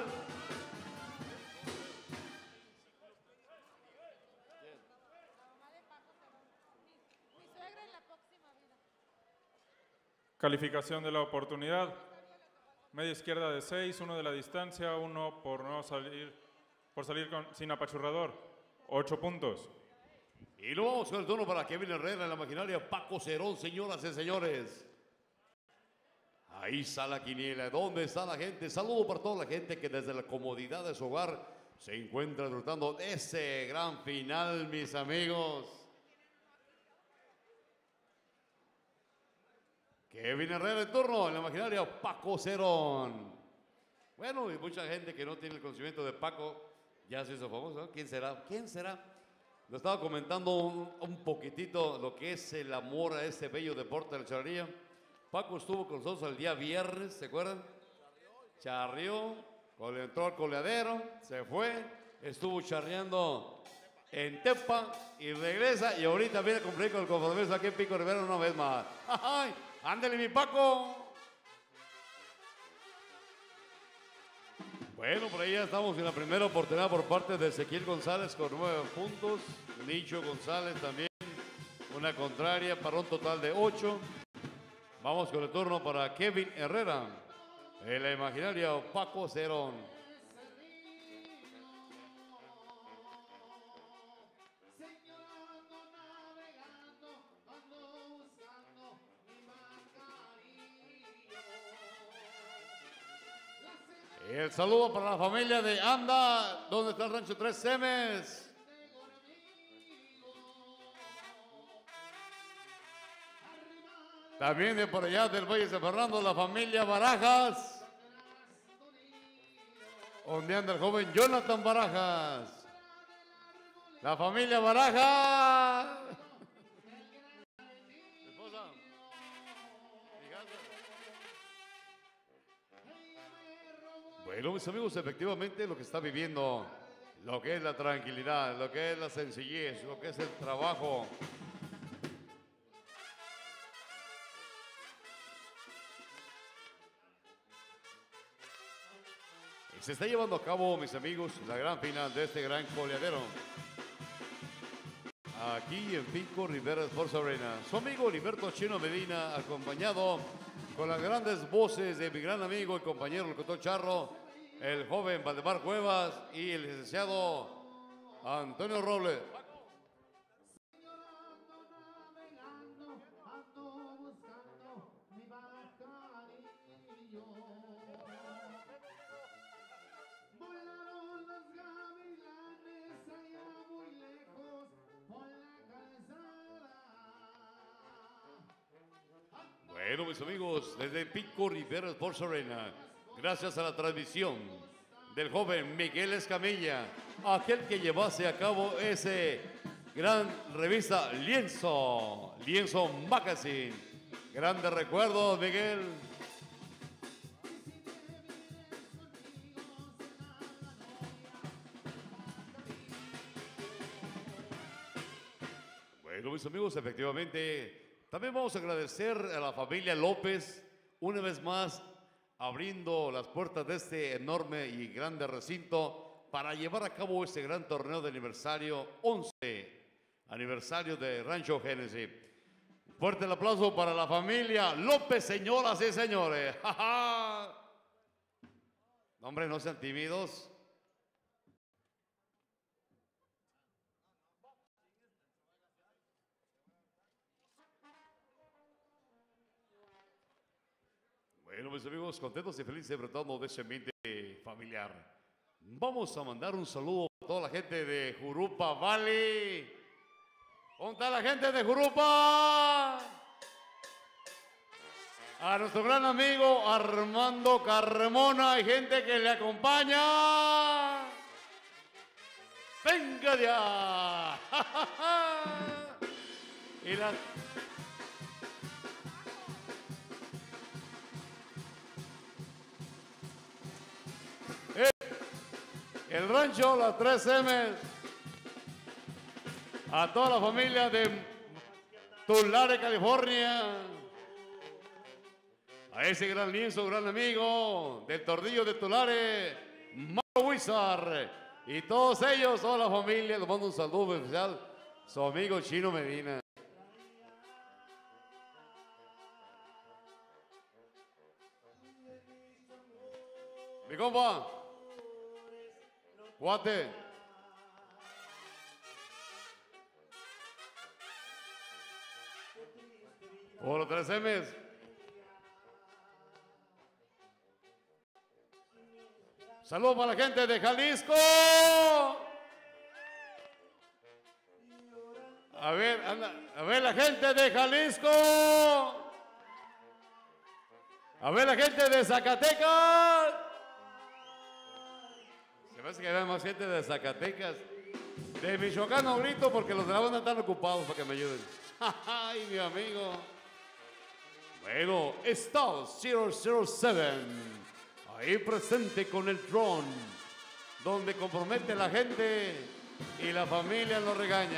Calificación de la oportunidad, media izquierda de seis, uno de la distancia, uno por no salir, por salir con, sin apachurrador, ocho puntos. Y luego vamos con el turno para Kevin Herrera en la maquinaria, Paco Cerón, señoras y señores. Ahí está la quiniela, ¿dónde está la gente? Saludo para toda la gente que desde la comodidad de su hogar se encuentra disfrutando de ese gran final, mis amigos. Kevin Herrera en turno en la maquinaria, Paco Cerón. Bueno, y mucha gente que no tiene el conocimiento de Paco ya se hizo famoso, ¿no? ¿Quién será? ¿Quién será? Lo estaba comentando un, un poquitito lo que es el amor a este bello deporte de la charrería. Paco estuvo con nosotros el día viernes, ¿se acuerdan? Charrió, entró al coleadero, se fue, estuvo charreando en Tepa y regresa y ahorita viene a cumplir con el compromiso aquí en Pico Rivera una vez más. ¡Ay! ¡Ándale, mi Paco! Bueno, por ahí ya estamos en la primera oportunidad por parte de Ezequiel González con nueve puntos. Nicho González también Una contraria para un total de ocho. Vamos con el turno para Kevin Herrera. En la imaginaria Paco Cerón. El saludo para la familia de Anda, donde está el rancho Tres Semes. También de por allá del Valle de San Fernando, la familia Barajas. Donde anda el joven Jonathan Barajas. La familia Barajas. Esposa. Bueno, mis amigos, efectivamente lo que está viviendo, lo que es la tranquilidad, lo que es la sencillez, lo que es el trabajo. Y se está llevando a cabo, mis amigos, la gran final de este gran coleadero. Aquí en Pico Rivera Sports Arena. Su amigo Liberto Chino Medina, acompañado con las grandes voces de mi gran amigo y compañero el Cotón Charro, el joven Valdemar Cuevas y el licenciado Antonio Robles. Bueno, mis amigos, desde Pico Rivera Sports Arena, gracias a la transmisión del joven Miguel Escamilla, aquel que llevase a cabo ese gran revista Lienzo, Lienzo Magazine. Grandes recuerdos, Miguel. Bueno, mis amigos, efectivamente, también vamos a agradecer a la familia López, una vez más, abriendo las puertas de este enorme y grande recinto para llevar a cabo este gran torneo de aniversario, once aniversario de Rancho Génesis. Fuerte el aplauso para la familia López, señoras y señores. ¡Ja, ja! Hombre, no sean tímidos. Bueno, mis amigos, contentos y felices tratando de ese ambiente familiar. Vamos a mandar un saludo a toda la gente de Jurupa Valley. ¿Dónde está la gente de Jurupa? A nuestro gran amigo Armando Carmona y gente que le acompaña. ¡Venga ya! Y la... El rancho Las Tres M, a toda la familia de Tulare, California, a ese gran lienzo, gran amigo del Tordillo de Tulare, Mauro Wizard, y todos ellos, toda la familia, les mando un saludo especial, su amigo Chino Medina. Mi compa. Guate. Por los tres M's. Saludos para la gente de Jalisco. A ver, anda, a ver la gente de Jalisco. A ver la gente de Zacatecas. Se me hace que hay más gente de Zacatecas. De Michoacán no grito porque los de la banda están ocupados para que me ayuden. Ay, mi amigo. Bueno, Star cero cero siete. Ahí presente con el drone. Donde compromete a la gente y la familia lo regaña.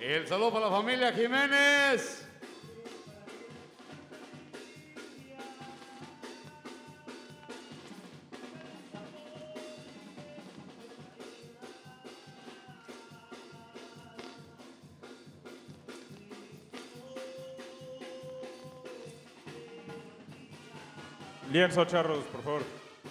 El saludo para la familia Jiménez. Lienzo, charros, por favor.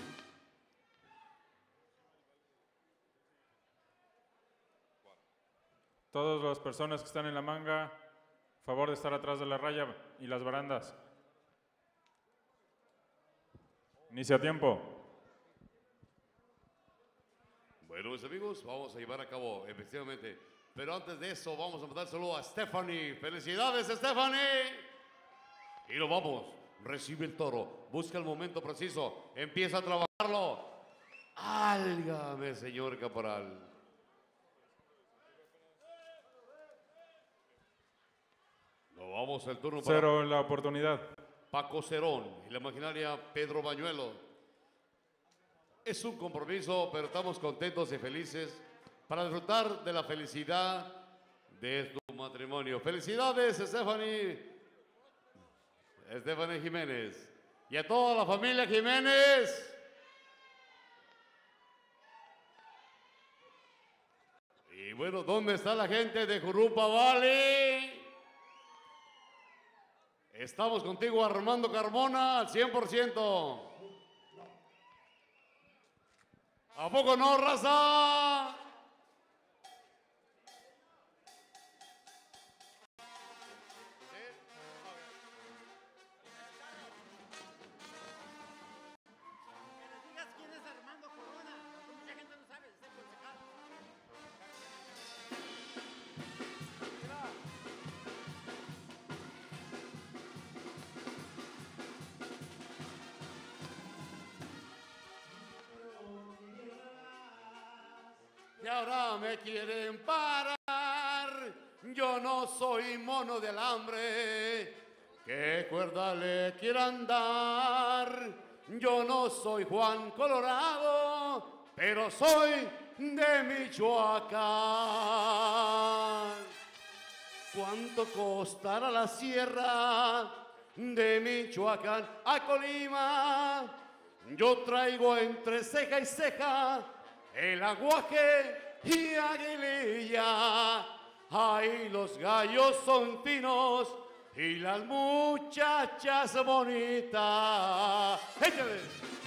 Todas las personas que están en la manga, favor de estar atrás de la raya y las barandas. Inicia tiempo. Bueno, mis amigos, vamos a llevar a cabo, efectivamente. Pero antes de eso, vamos a mandar saludo a Stephanie. ¡Felicidades, Stephanie! Y lo vamos. Recibe el toro. Busca el momento preciso. Empieza a trabajarlo. ¡Álgame, señor caporal! Lo vamos al turno para Cero en la oportunidad. Paco Cerón y la maquinaria Pedro Bañuelo. Es un compromiso, pero estamos contentos y felices para disfrutar de la felicidad de tu matrimonio. ¡Felicidades, Stephanie! Stephanie Jiménez. Y a toda la familia Jiménez. Y bueno, ¿dónde está la gente de Jurupa Valley? Estamos contigo, Armando Carmona, al cien por ciento. ¿A poco no, raza? Y ahora me quieren parar, yo no soy mono de alambre, que cuerda le quieran dar. Yo no soy Juan Colorado, pero soy de Michoacán. ¿Cuánto costará la sierra de Michoacán a Colima? Yo traigo entre ceja y ceja el aguaje y aguililla. Ahí los gallos son finos y las muchachas bonitas. ¡Échale!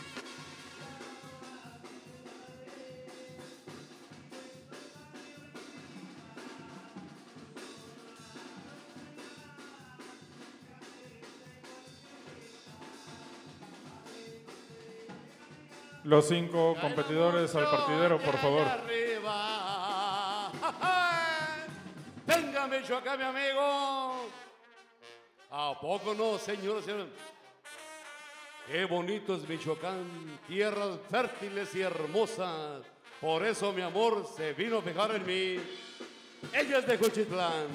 Los cinco competidores al partidero, por favor. Arriba. Venga, Michoacán, mi amigo. ¿A poco no, señores? Señor? Qué bonito es Michoacán, tierras fértiles y hermosas. Por eso mi amor se vino a fijar en mí. Ella es de Juchitlán.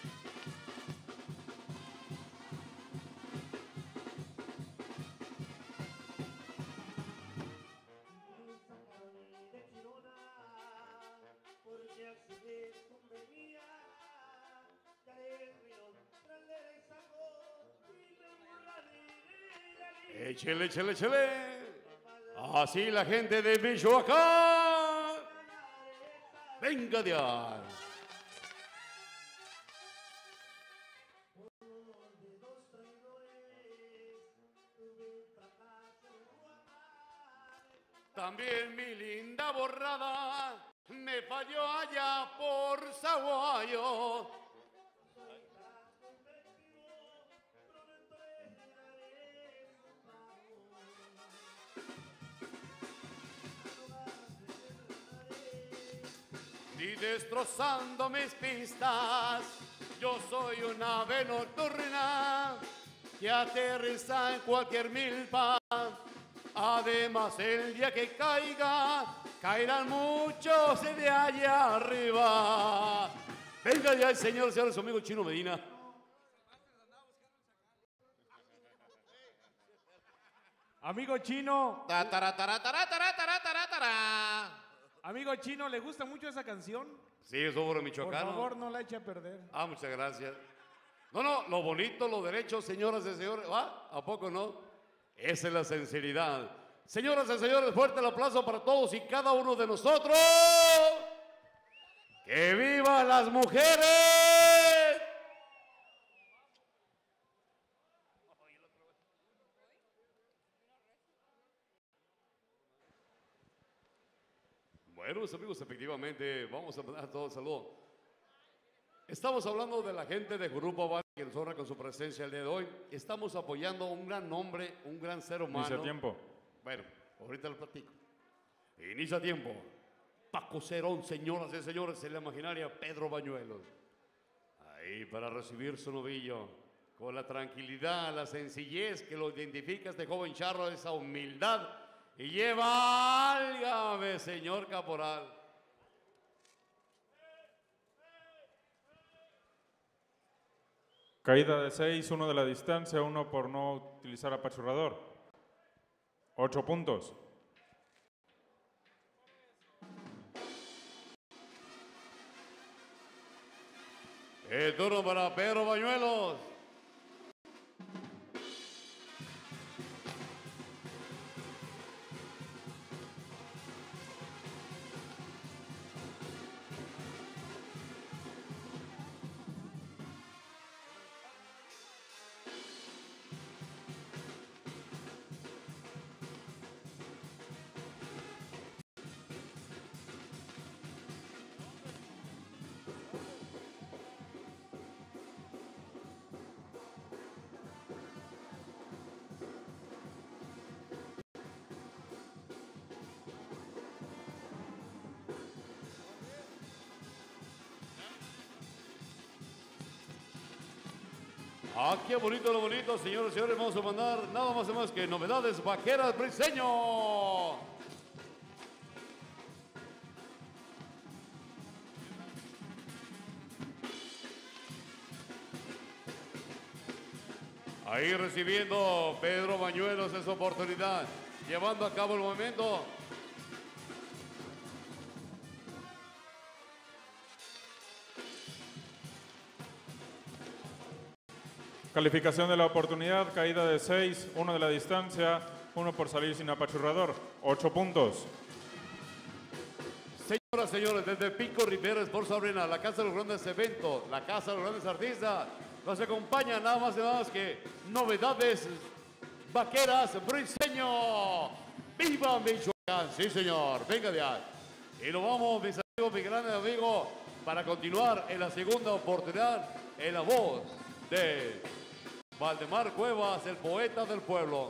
Échele, échele, échele. Así la gente de Michoacán. Venga de ahí. También mi linda borrada me falló allá por Zaguayo. Y destrozando mis pistas, yo soy un ave nocturna que aterriza en cualquier milpa. Además, el día que caiga, caerán muchos de allá arriba. Venga ya el señor, señor, su amigo Chino Medina. Amigo Chino. Ta, tara, tara, tara, tara, tara, tara, tara. Amigo Chino, ¿le gusta mucho esa canción? Sí, es obra Por michoacano. favor, no la eche a perder. Ah, muchas gracias. No, no, lo bonito, lo derecho, señoras y señores. ¿Ah? ¿A poco no? Esa es la sinceridad. Señoras y señores, fuerte el aplauso para todos y cada uno de nosotros. ¡Que vivan las mujeres! Bueno, mis amigos, efectivamente, vamos a mandar todo el saludo. Estamos hablando de la gente de Grupo Bar que nos honra con su presencia el día de hoy. Estamos apoyando a un gran hombre, un gran ser humano. Inicia tiempo. Bueno, ahorita lo platico. Inicia tiempo. Paco Cerón, señoras y señores, en la imaginaria Pedro Bañuelos. Ahí para recibir su novillo. Con la tranquilidad, la sencillez que lo identifica este joven charro, esa humildad. Y lleva, álgame, señor caporal. Caída de seis, uno de la distancia, uno por no utilizar apachurrador. Ocho puntos. El turno para Pedro Bañuelos. Ah, qué bonito, lo bonito, señores y señores. Vamos a mandar nada más y más que novedades vaqueras Briseño. Ahí recibiendo Pedro Bañuelos esa oportunidad, llevando a cabo el movimiento. Calificación de la oportunidad, caída de seis, uno de la distancia, uno por salir sin apachurrador. Ocho puntos. Señoras, señores, desde Pico Rivera Sports Arena, la casa de los grandes eventos, la casa de los grandes artistas, nos acompaña nada más y nada más que novedades vaqueras Briseño. ¡Viva Michoacán! Sí, señor, venga de ahí. Y lo vamos, mis amigos, mi gran amigo, para continuar en la segunda oportunidad en la voz de Valdemar Cuevas, el poeta del pueblo.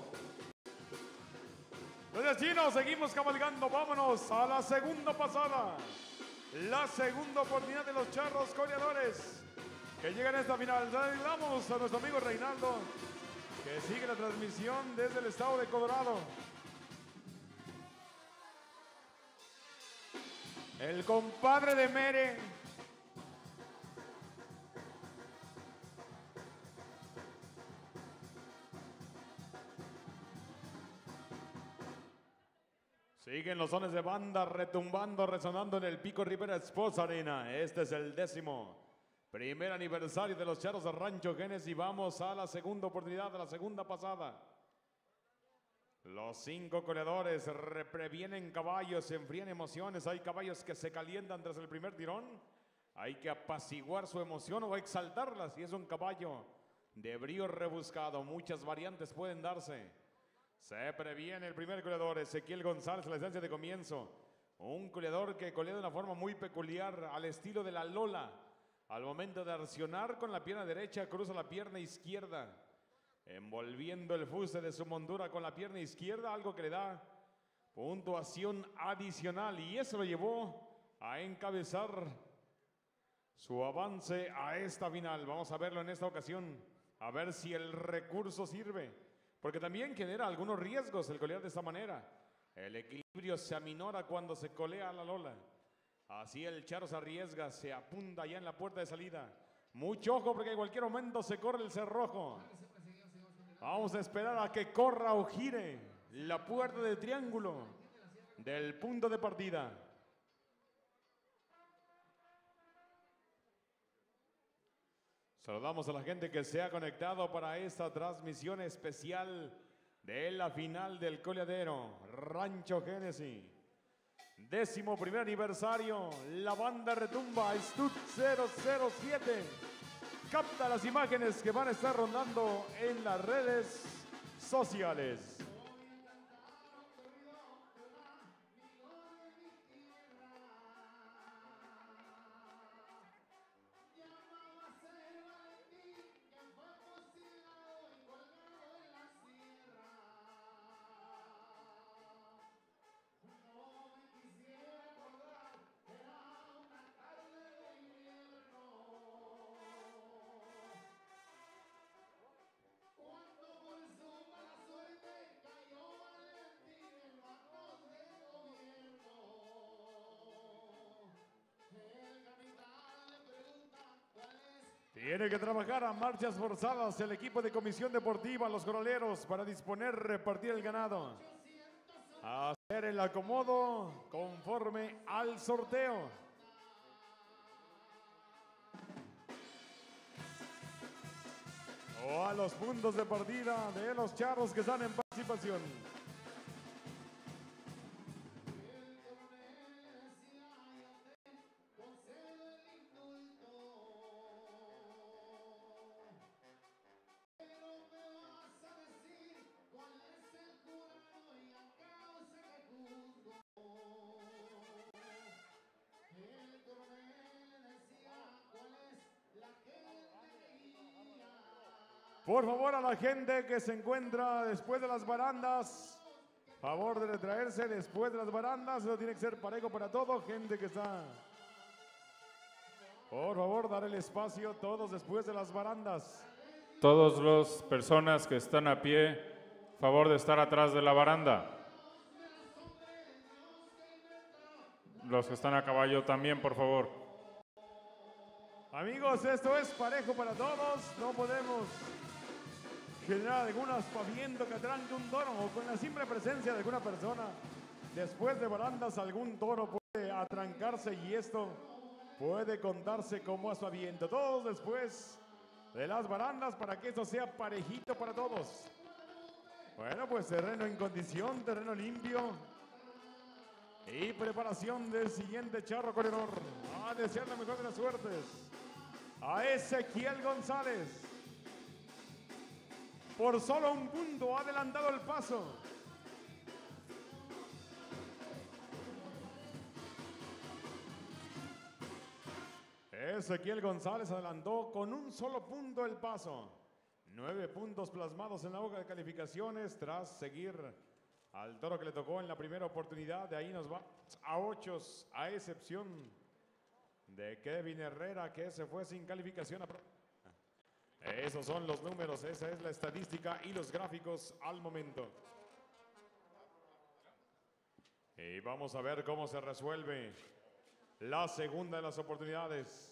Los vecinos, seguimos cabalgando. Vámonos a la segunda pasada. La segunda oportunidad de los charros coleadores que llegan a esta final. Saludamos a nuestro amigo Reinaldo, que sigue la transmisión desde el estado de Colorado. El compadre de Mere. Siguen los sones de banda retumbando, resonando en el Pico Rivera Sports Arena. Este es el décimo primer aniversario de los charros de Rancho Genes y vamos a la segunda oportunidad de la segunda pasada. Los cinco corredores previenen caballos, se enfrían emociones. Hay caballos que se calientan tras el primer tirón. Hay que apaciguar su emoción o exaltarla si es un caballo de brío rebuscado. Muchas variantes pueden darse. Se previene el primer coleador, Ezequiel González, la distancia de comienzo. Un coleador que colea de una forma muy peculiar, al estilo de la Lola. Al momento de accionar con la pierna derecha, cruza la pierna izquierda, envolviendo el fuste de su montura con la pierna izquierda, algo que le da puntuación adicional. Y eso lo llevó a encabezar su avance a esta final. Vamos a verlo en esta ocasión, a ver si el recurso sirve. Porque también genera algunos riesgos el colear de esta manera. El equilibrio se aminora cuando se colea a la Lola. Así el charro se arriesga, se apunta ya en la puerta de salida. Mucho ojo porque en cualquier momento se corre el cerrojo. Vamos a esperar a que corra o gire la puerta de triángulo del punto de partida. Saludamos a la gente que se ha conectado para esta transmisión especial de la final del coleadero Rancho Génesis. Décimo primer aniversario, la banda retumba Stud cero cero siete. Capta las imágenes que van a estar rondando en las redes sociales. Tiene que trabajar a marchas forzadas el equipo de Comisión Deportiva, los Coroleros, para disponer, repartir el ganado. Hacer el acomodo conforme al sorteo. O a los puntos de partida de los charros que están en participación. Por favor, a la gente que se encuentra después de las barandas, favor de retraerse después de las barandas. Eso tiene que ser parejo para todo. Gente que está, por favor, dar el espacio todos después de las barandas. Todas las personas que están a pie, favor de estar atrás de la baranda. Los que están a caballo también, por favor. Amigos, esto es parejo para todos. No podemos generar algún aspaviento que atranque un toro, o con la simple presencia de alguna persona después de barandas algún toro puede atrancarse y esto puede contarse como aspaviento. Todos después de las barandas para que esto sea parejito para todos. Bueno, pues terreno en condición, terreno limpio y preparación del siguiente charro corredor. A desear la mejor de las suertes a Ezequiel González. Por solo un punto ha adelantado el paso. Ezequiel González adelantó con un solo punto el paso. Nueve puntos plasmados en la hoja de calificaciones tras seguir al toro que le tocó en la primera oportunidad. De ahí nos va a ocho, a excepción de Kevin Herrera, que se fue sin calificación. Esos son los números, esa es la estadística y los gráficos al momento. Y vamos a ver cómo se resuelve la segunda de las oportunidades.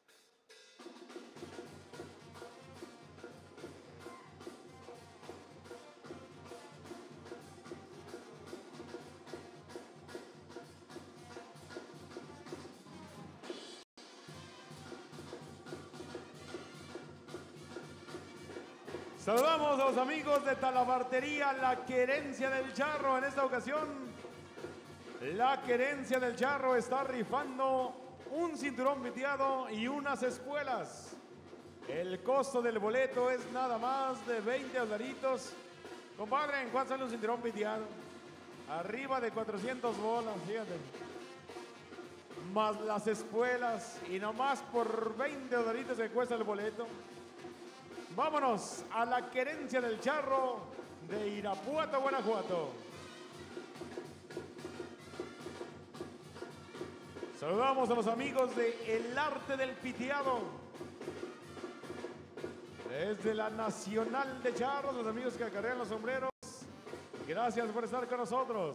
Saludamos a los amigos de Talabartería La Querencia del Charro. En esta ocasión, La Querencia del Charro está rifando un cinturón piteado y unas espuelas. El costo del boleto es nada más de veinte dolaritos. Compadre, ¿en cuánto sale un cinturón piteado? Arriba de cuatrocientos bolas, fíjate. Más las espuelas y nomás por veinte dolaritos que cuesta el boleto. Vámonos a La Querencia del Charro de Irapuato, Guanajuato. Saludamos a los amigos de El Arte del Piteado. Desde la Nacional de Charros, los amigos que acarrean los sombreros. Gracias por estar con nosotros.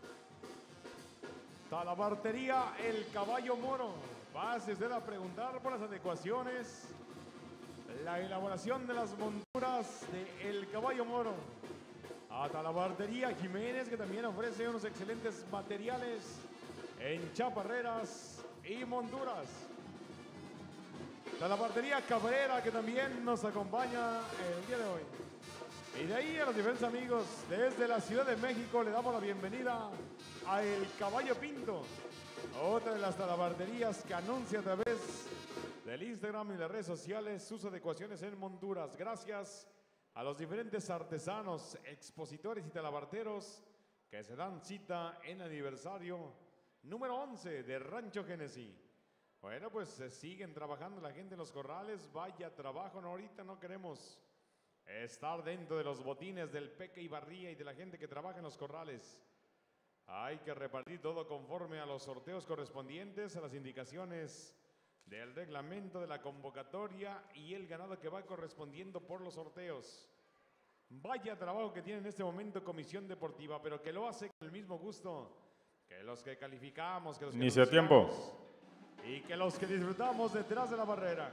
Talabartería El Caballo Moro. Pase usted a preguntar por las adecuaciones, la elaboración de las monturas de El Caballo Moro. A Talabartería Jiménez, que también ofrece unos excelentes materiales en chaparreras y monturas. Talabartería Cabrera, que también nos acompaña el día de hoy. Y de ahí a los diferentes amigos desde la Ciudad de México le damos la bienvenida a El Caballo Pinto, otra de las talabarterías que anuncia a través del Instagram y las redes sociales sus adecuaciones en monturas. Gracias a los diferentes artesanos, expositores y talabarteros que se dan cita en el aniversario número once de Rancho Genesí. Bueno, pues se siguen trabajando la gente en los corrales. Vaya trabajo, no, ahorita no queremos estar dentro de los botines del Peque y Barría y de la gente que trabaja en los corrales. Hay que repartir todo conforme a los sorteos correspondientes, a las indicaciones del reglamento de la convocatoria y el ganado que va correspondiendo por los sorteos. Vaya trabajo que tiene en este momento Comisión Deportiva, pero que lo hace con el mismo gusto que los que calificamos, que los que Inicia tiempo. y que los que disfrutamos detrás de la barrera.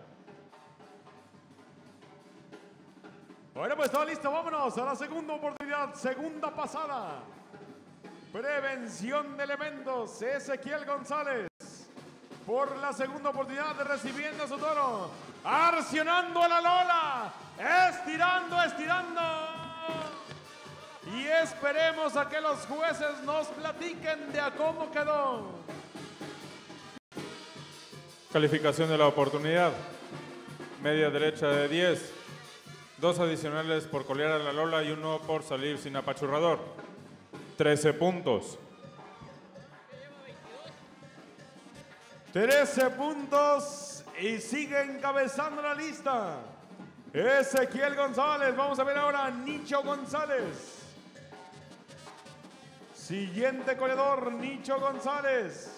Bueno, pues todo listo, vámonos a la segunda oportunidad, segunda pasada. Prevención de elementos, Ezequiel González. Por la segunda oportunidad recibiendo su toro. Arcionando a la Lola. Estirando, estirando. Y esperemos a que los jueces nos platiquen de a cómo quedó. Calificación de la oportunidad. Media derecha de diez. Dos adicionales por colear a la Lola y uno por salir sin apachurrador. trece puntos. trece puntos y sigue encabezando la lista Ezequiel González. Vamos a ver ahora a Nicho González. Siguiente corredor, Nicho González.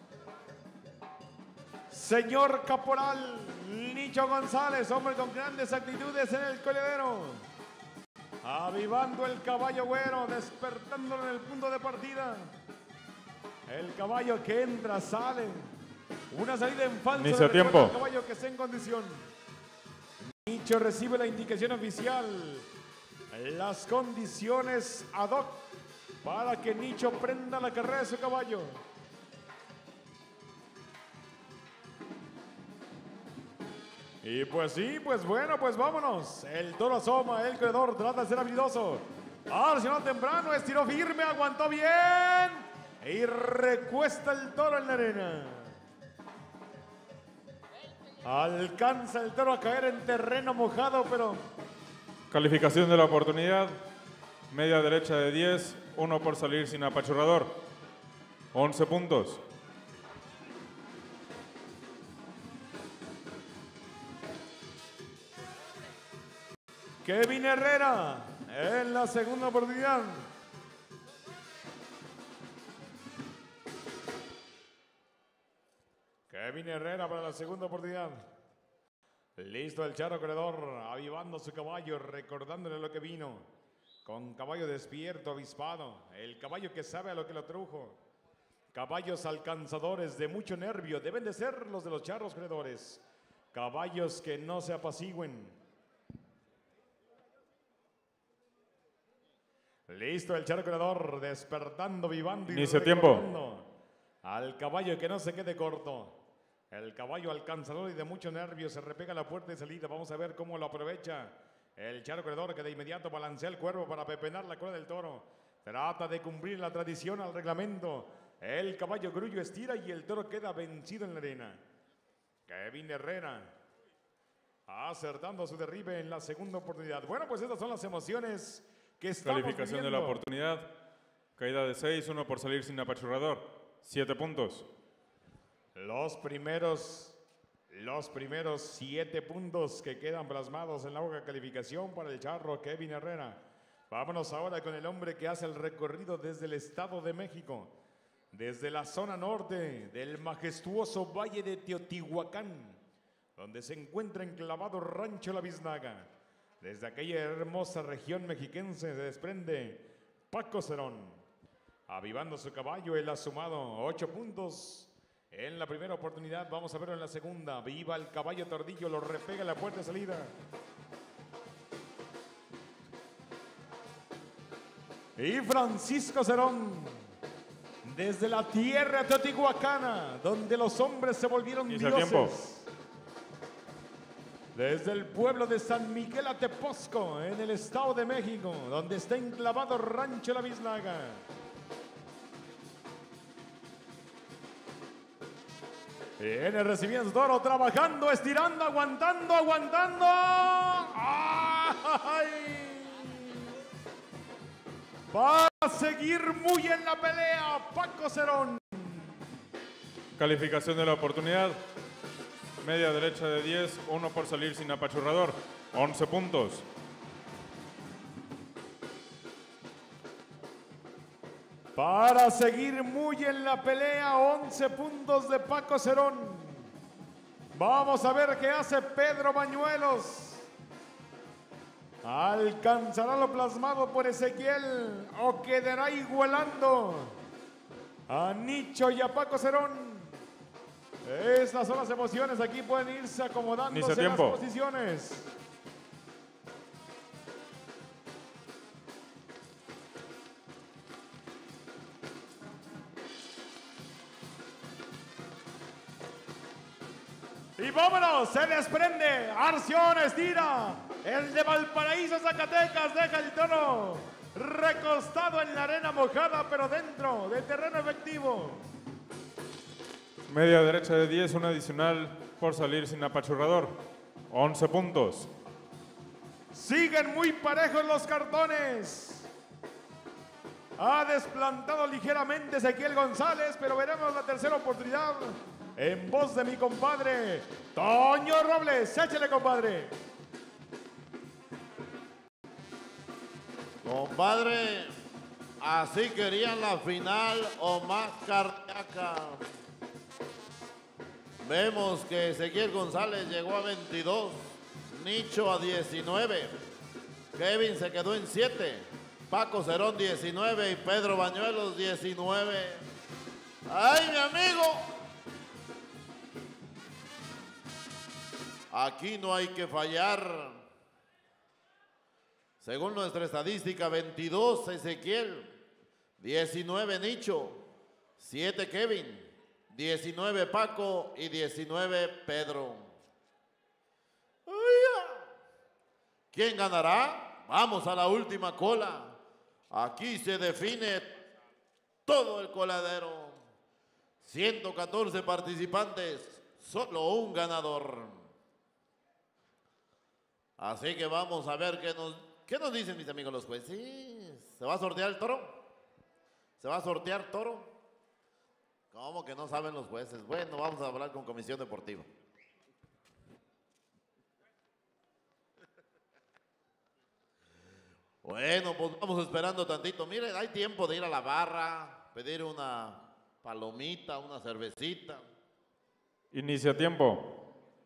Señor Caporal, Nicho González, hombre con grandes actitudes en el coledero. Avivando el caballo güero, despertándolo en el punto de partida. El caballo que entra, sale. Una salida en falso. Inicia tiempo. El caballo que está en condición. Nicho recibe la indicación oficial. Las condiciones ad hoc para que Nicho prenda la carrera de su caballo. Y pues sí, pues bueno, pues vámonos. El toro asoma, el corredor trata de ser habilidoso. Arcionó temprano, estiró firme, aguantó bien. Y recuesta el toro en la arena. Alcanza el toro a caer en terreno mojado, pero... Calificación de la oportunidad. Media derecha de diez. Uno por salir sin apachurrador. once puntos. Kevin Herrera en la segunda oportunidad. Kevin Herrera para la segunda oportunidad. Listo el charro corredor, avivando su caballo, recordándole lo que vino. Con caballo despierto, avispado. El caballo que sabe a lo que lo trujo. Caballos alcanzadores de mucho nervio. Deben de ser los de los charros corredores. Caballos que no se apacigüen. Listo el charro corredor, despertando, vivando y Inicia tiempo. recordando al caballo que no se quede corto. El caballo alcanzador y de mucho nervio se repega a la puerta de salida. Vamos a ver cómo lo aprovecha el charro corredor, que de inmediato balancea el cuervo para pepenar la cola del toro. Trata de cumplir la tradición al reglamento. El caballo grullo estira y el toro queda vencido en la arena. Kevin Herrera acertando su derribe en la segunda oportunidad. Bueno, pues estas son las emociones que estamos Calificación viviendo. de la oportunidad. Caída de seis, uno por salir sin apachurrador. siete puntos. Los primeros, los primeros siete puntos que quedan plasmados en la hoja de calificación para el charro Kevin Herrera. Vámonos ahora con el hombre que hace el recorrido desde el Estado de México, desde la zona norte del majestuoso Valle de Teotihuacán, donde se encuentra enclavado Rancho La Biznaga. Desde aquella hermosa región mexiquense se desprende Paco Cerón. Avivando su caballo, él ha sumado ocho puntos en la primera oportunidad. Vamos a verlo en la segunda. Viva el caballo Tordillo, lo repega en la puerta de salida. Y Francisco Cerón, desde la tierra teotihuacana, donde los hombres se volvieron Inicia dioses. tiempo. Desde el pueblo de San Miguel Atepozco, en el Estado de México, donde está enclavado Rancho La Bislaga. Viene recibiendo su toro, trabajando, estirando, aguantando, aguantando. ¡Ay! Va a seguir muy en la pelea, Paco Cerón. Calificación de la oportunidad. Media derecha de diez, uno por salir sin apachurrador, once puntos. Para seguir muy en la pelea, once puntos de Paco Cerón. Vamos a ver qué hace Pedro Bañuelos. ¿Alcanzará lo plasmado por Ezequiel o quedará igualando a Nicho y a Paco Cerón? Estas son las emociones, aquí pueden irse acomodándose en las posiciones. Y vámonos, se desprende, Arción estira, el de Valparaíso, Zacatecas, deja el toro recostado en la arena mojada, pero dentro de terreno efectivo. Media derecha de diez, un adicional por salir sin apachurrador, once puntos. Siguen muy parejos los cartones. Ha desplantado ligeramente Ezequiel González, pero veremos la tercera oportunidad en voz de mi compadre Toño Robles. Échale, compadre. Compadre, así querían la final o más cardíaca. Vemos que Ezequiel González llegó a veintidós, Nicho a diecinueve, Kevin se quedó en siete, Paco Cerón diecinueve y Pedro Bañuelos diecinueve. ¡Ay, mi amigo! Aquí no hay que fallar. Según nuestra estadística, veintidós Ezequiel, diecinueve Nicho, siete Kevin, diecinueve Paco y diecinueve Pedro. ¿Quién ganará? Vamos a la última cola. Aquí se define todo el coladero. ciento catorce participantes, solo un ganador. Así que vamos a ver qué nos, qué nos dicen mis amigos los jueces. ¿Se va a sortear el toro? ¿Se va a sortear toro? ¿Cómo que no saben los jueces? Bueno, vamos a hablar con Comisión Deportiva. Bueno, pues vamos esperando tantito. Miren, hay tiempo de ir a la barra, pedir una palomita, una cervecita. Inicia tiempo.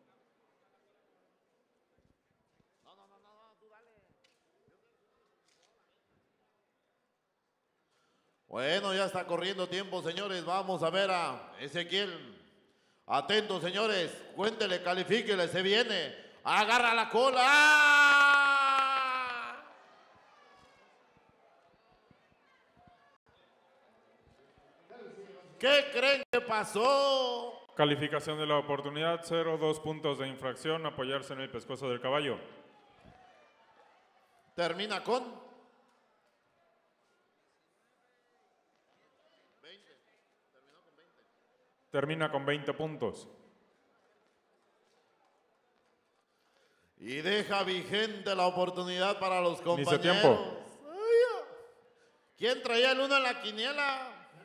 Bueno, ya está corriendo tiempo, señores. Vamos a ver a Ezequiel. Atentos, señores. Cuéntele, califíquele, se viene. Agarra la cola. ¡Ah! ¿Qué creen que pasó? Calificación de la oportunidad, cero, dos puntos de infracción, apoyarse en el pescuezo del caballo. Termina con... Termina con veinte puntos. Y deja vigente la oportunidad para los compañeros. Inicia tiempo. Ay, ¿quién traía el uno en la quiniela?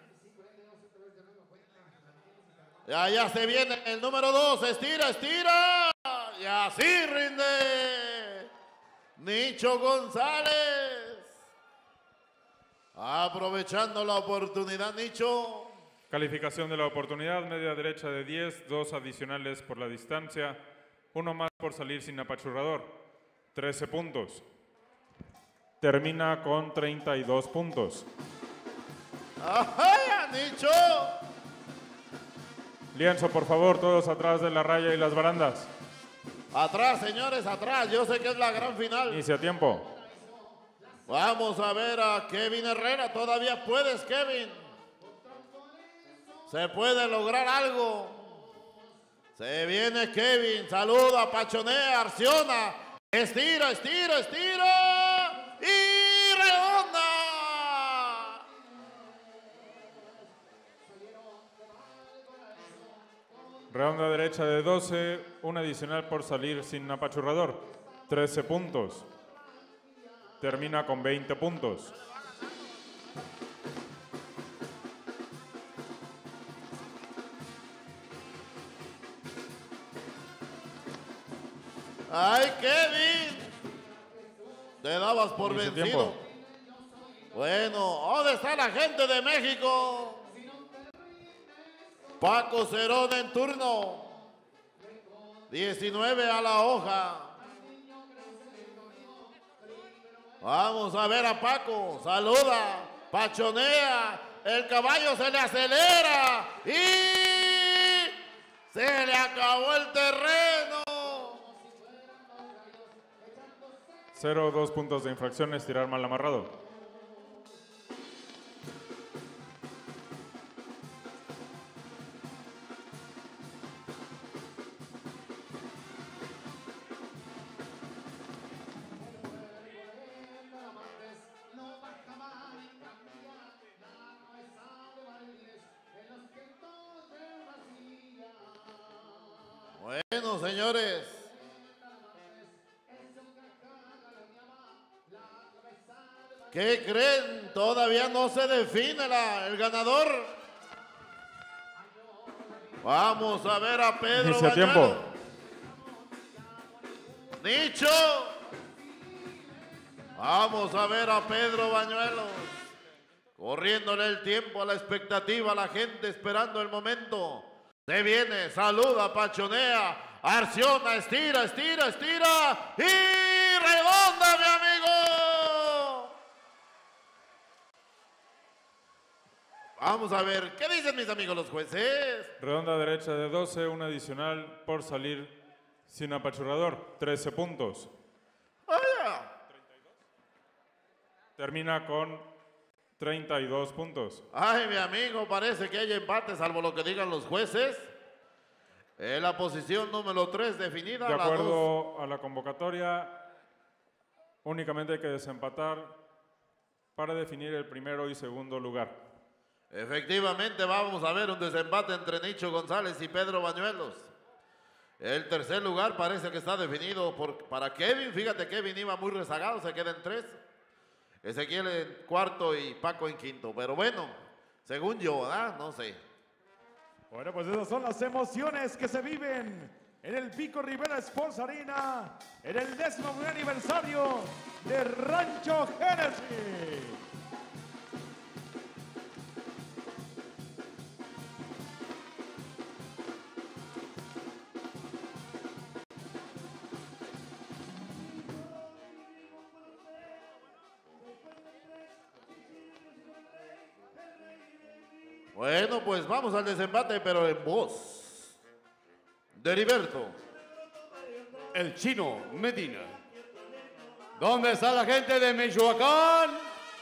Ya, ya se viene el número dos. Estira, estira. Y así rinde Nicho González. Aprovechando la oportunidad, Nicho. Calificación de la oportunidad, media derecha de diez, dos adicionales por la distancia, uno más por salir sin apachurrador, trece puntos. Termina con treinta y dos puntos. ¡Ay, Nicho! Lienzo, por favor, todos atrás de la raya y las barandas. Atrás, señores, atrás. Yo sé que es la gran final. Inicia tiempo. Vamos a ver a Kevin Herrera. Todavía puedes, Kevin. Se puede lograr algo. Se viene Kevin, saluda, pachonea, Arciona, estira, estira, estira y redonda. Redonda derecha de doce, un adicional por salir sin apachurrador, trece puntos. Termina con veinte puntos. ¡Ay, Kevin! Te dabas por Inicio vencido. tiempo. Bueno, ¿dónde está la gente de México? Paco Cerón en turno. diecinueve a la hoja. Vamos a ver a Paco. Saluda, pachonea. El caballo se le acelera y se le acabó el terreno. cero, dos puntos de infracción, estirar mal amarrado. Bueno, señores. ¿Qué creen? Todavía no se define la- el ganador. Vamos a ver a Pedro Inicia Bañuelos. tiempo. Nicho. Vamos a ver a Pedro Bañuelos. Corriéndole el tiempo a la expectativa, a la gente esperando el momento. Se viene, saluda, pachonea, Arciona, estira, estira, estira y redonda, mi amigo. Vamos a ver, ¿qué dicen mis amigos los jueces? Redonda derecha de doce, un adicional por salir sin apachurrador, trece puntos. Vaya. Termina con treinta y dos puntos. Ay, mi amigo, parece que hay empate, salvo lo que digan los jueces. En la posición número tres definida. De la dos. acuerdo a la convocatoria, únicamente hay que desempatar para definir el primero y segundo lugar. Efectivamente, vamos a ver un desempate entre Nicho González y Pedro Bañuelos. El tercer lugar parece que está definido por, para Kevin. Fíjate, Kevin iba muy rezagado, se queda en tres. Ezequiel en cuarto y Paco en quinto. Pero bueno, según yo, ¿verdad? No sé. Bueno, pues esas son las emociones que se viven en el Pico Rivera Sports Arena en el décimo primer aniversario de Rancho Génesis. Bueno, pues vamos al desempate, pero en voz de Heriberto. El Chino Medina. ¿Dónde está la gente de Michoacán?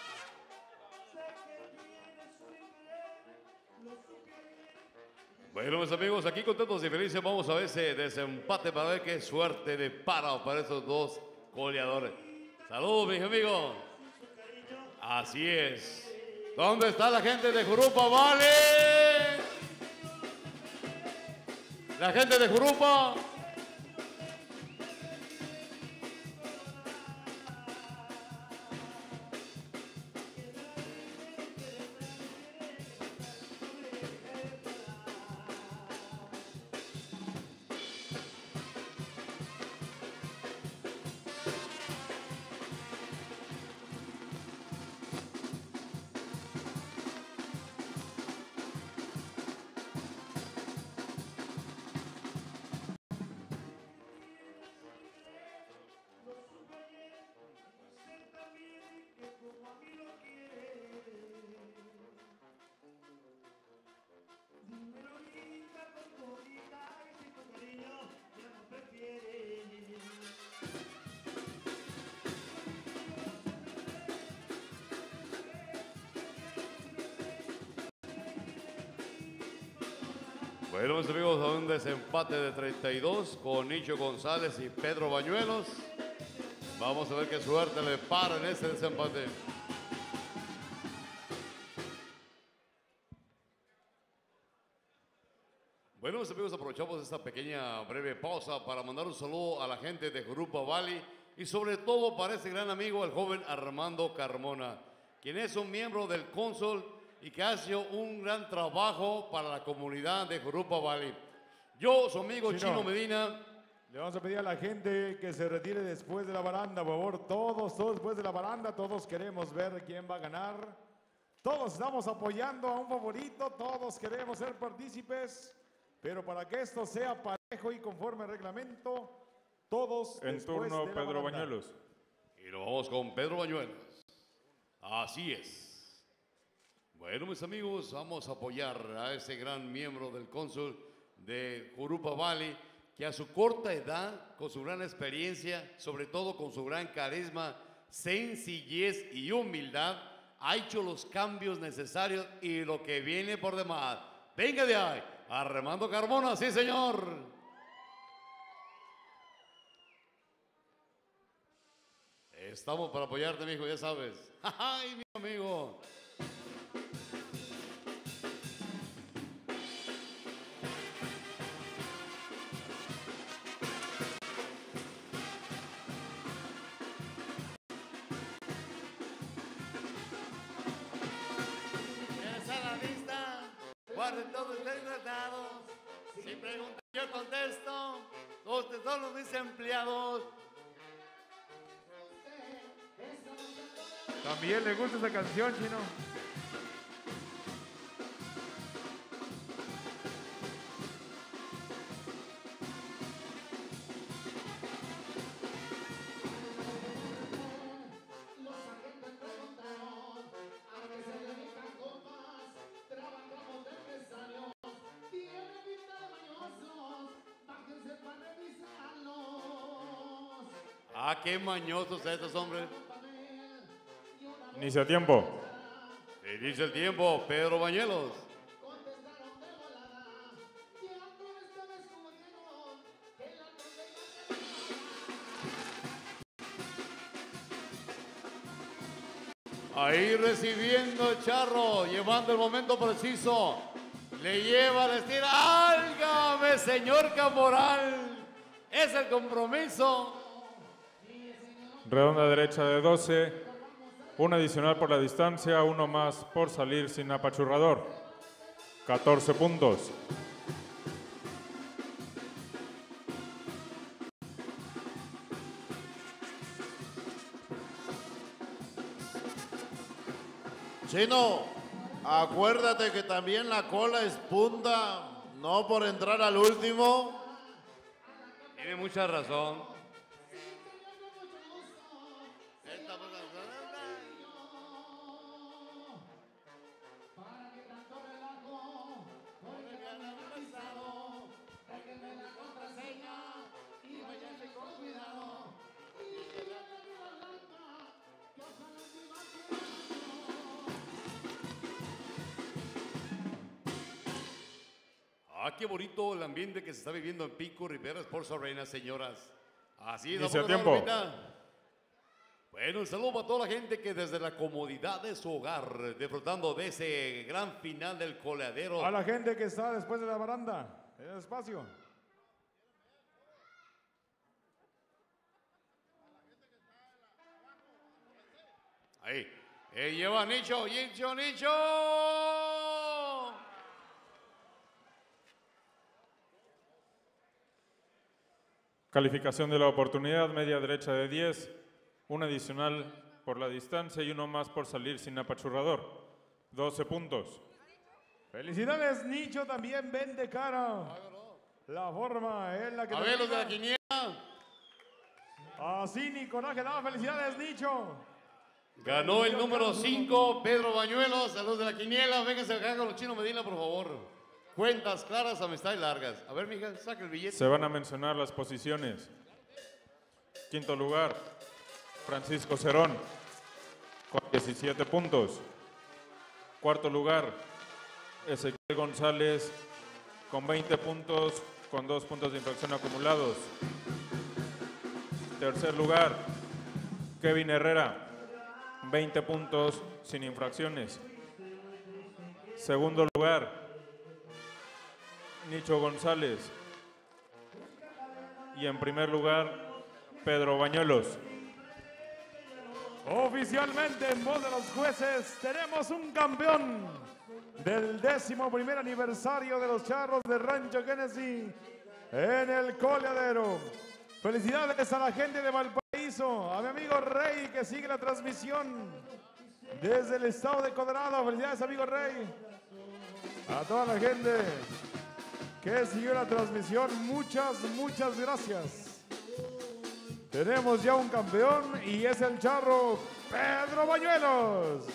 Bueno, mis amigos, aquí contentos y felices vamos a ver ese desempate para ver qué suerte de para para esos dos goleadores. Saludos, mis amigos. Así es. ¿Dónde está la gente de Jurupa, vale? La gente de Jurupa. Bueno, mis amigos, a un desempate de treinta y dos con Nicho González y Pedro Bañuelos. Vamos a ver qué suerte le para en ese desempate. Bueno, mis amigos, aprovechamos esta pequeña breve pausa para mandar un saludo a la gente de Jurupa Valley y sobre todo para ese gran amigo, el joven Armando Carmona, quien es un miembro del Cónsul y que ha hecho un gran trabajo para la comunidad de Jurupa Valley. Yo, su amigo Chino, Chino Medina. Le vamos a pedir a la gente que se retire después de la baranda, por favor. Todos, todos después de la baranda, todos queremos ver quién va a ganar. Todos estamos apoyando a un favorito, todos queremos ser partícipes. Pero para que esto sea parejo y conforme al reglamento, todos En después turno, de la Pedro baranda. Bañuelos. Y lo vamos con Pedro Bañuelos. Así es. Bueno, mis amigos, vamos a apoyar a ese gran miembro del Cónsul de Jurupa Valley, que a su corta edad, con su gran experiencia, sobre todo con su gran carisma, sencillez y humildad, ha hecho los cambios necesarios y lo que viene por demás. Venga de ahí, Armando Carmona, sí señor. Estamos para apoyarte, mijo, ya sabes. ¡Ay, mi amigo! Guarden todos deshidratados. Si preguntan, yo contesto. Ustedes son los desempleados. También le gusta esa canción, Chino. Ah, qué mañosos estos hombres. Inicia tiempo. Inicia el tiempo, Pedro Bañuelos. Ahí recibiendo el charro, llevando el momento preciso. Le lleva, le estira. ¡Álgame, señor Camoral! Es el compromiso. Redonda derecha de doce. Un adicional por la distancia, uno más por salir sin apachurrador. catorce puntos. Chino, acuérdate que también la cola es punta, no por entrar al último. Tiene mucha razón. Ah, qué bonito el ambiente que se está viviendo en Pico Rivera Sports Arena, señoras. Así es. Inicia ¿no? tiempo. Bueno, un saludo para toda la gente que desde la comodidad de su hogar, disfrutando de ese gran final del coleadero. A la gente que está después de la baranda, en el espacio. Ahí. Eh, lleva Nicho, Nicho, Nicho. Calificación de la oportunidad, media derecha de diez. Un adicional por la distancia y uno más por salir sin apachurrador. doce puntos. Felicidades, Nicho, también vende cara. La forma es la que... A ver, los de la quiniela. Así, ni coraje, da felicidades, Nicho. Ganó el número cinco, Pedro Bañuelos. A los de la quiniela, vénganse acá con los Chino Medina, por favor. Cuentas claras, amistades largas. A ver, mija, saca el billete. Se van a mencionar las posiciones. Quinto lugar, Francisco Cerón, con diecisiete puntos. Cuarto lugar, Ezequiel González, con veinte puntos, con dos puntos de infracción acumulados. Tercer lugar, Kevin Herrera, veinte puntos sin infracciones. Segundo lugar, Nicho González. Y en primer lugar, Pedro Bañuelos. Oficialmente, en voz de los jueces, tenemos un campeón del décimo primer aniversario de los Charros de Rancho Genesee en el coleadero. Felicidades a la gente de Valparaíso, a mi amigo Rey que sigue la transmisión desde el estado de Colorado. Felicidades, amigo Rey. A toda la gente que siguió la transmisión, muchas, muchas gracias. Tenemos ya un campeón y es el charro Pedro Bañuelos.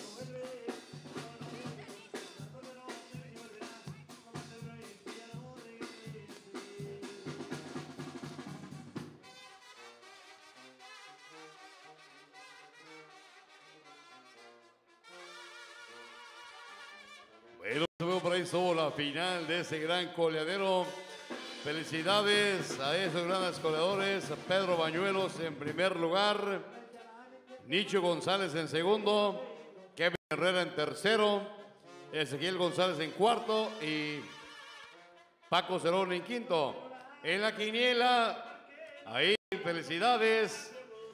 Bueno, por ahí estuvo la final de ese gran coleadero. Felicidades a esos grandes coleadores. Pedro Bañuelos en primer lugar, Nicho González en segundo, Kevin Herrera en tercero, Ezequiel González en cuarto y Paco Cerón en quinto. En la quiniela, ahí felicidades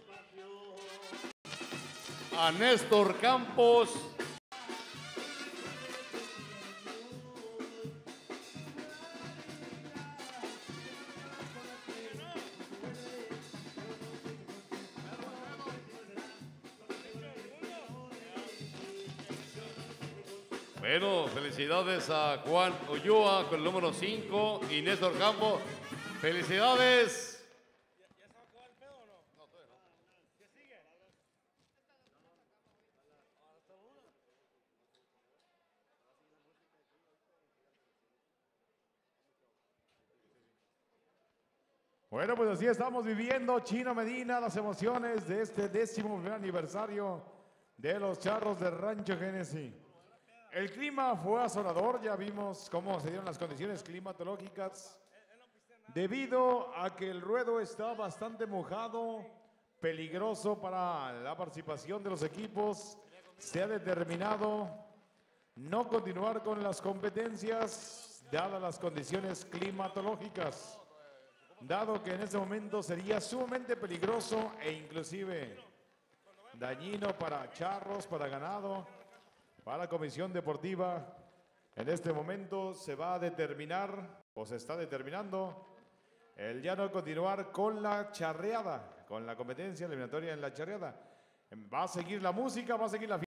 a Néstor Campos. Bueno, felicidades a Juan Ulloa con el número cinco y Néstor Campos. Felicidades. Bueno, pues así estamos viviendo, Chino Medina, las emociones de este décimo primer aniversario de los Charros de Rancho Genesee. El clima fue asolador, ya vimos cómo se dieron las condiciones climatológicas. Debido a que el ruedo está bastante mojado, peligroso para la participación de los equipos, se ha determinado no continuar con las competencias dadas las condiciones climatológicas, dado que en este momento sería sumamente peligroso e inclusive dañino para charros, para ganado, para la comisión deportiva. En este momento se va a determinar, o se está determinando, el ya no continuar con la charreada, con la competencia eliminatoria en la charreada. Va a seguir la música, va a seguir la fiesta.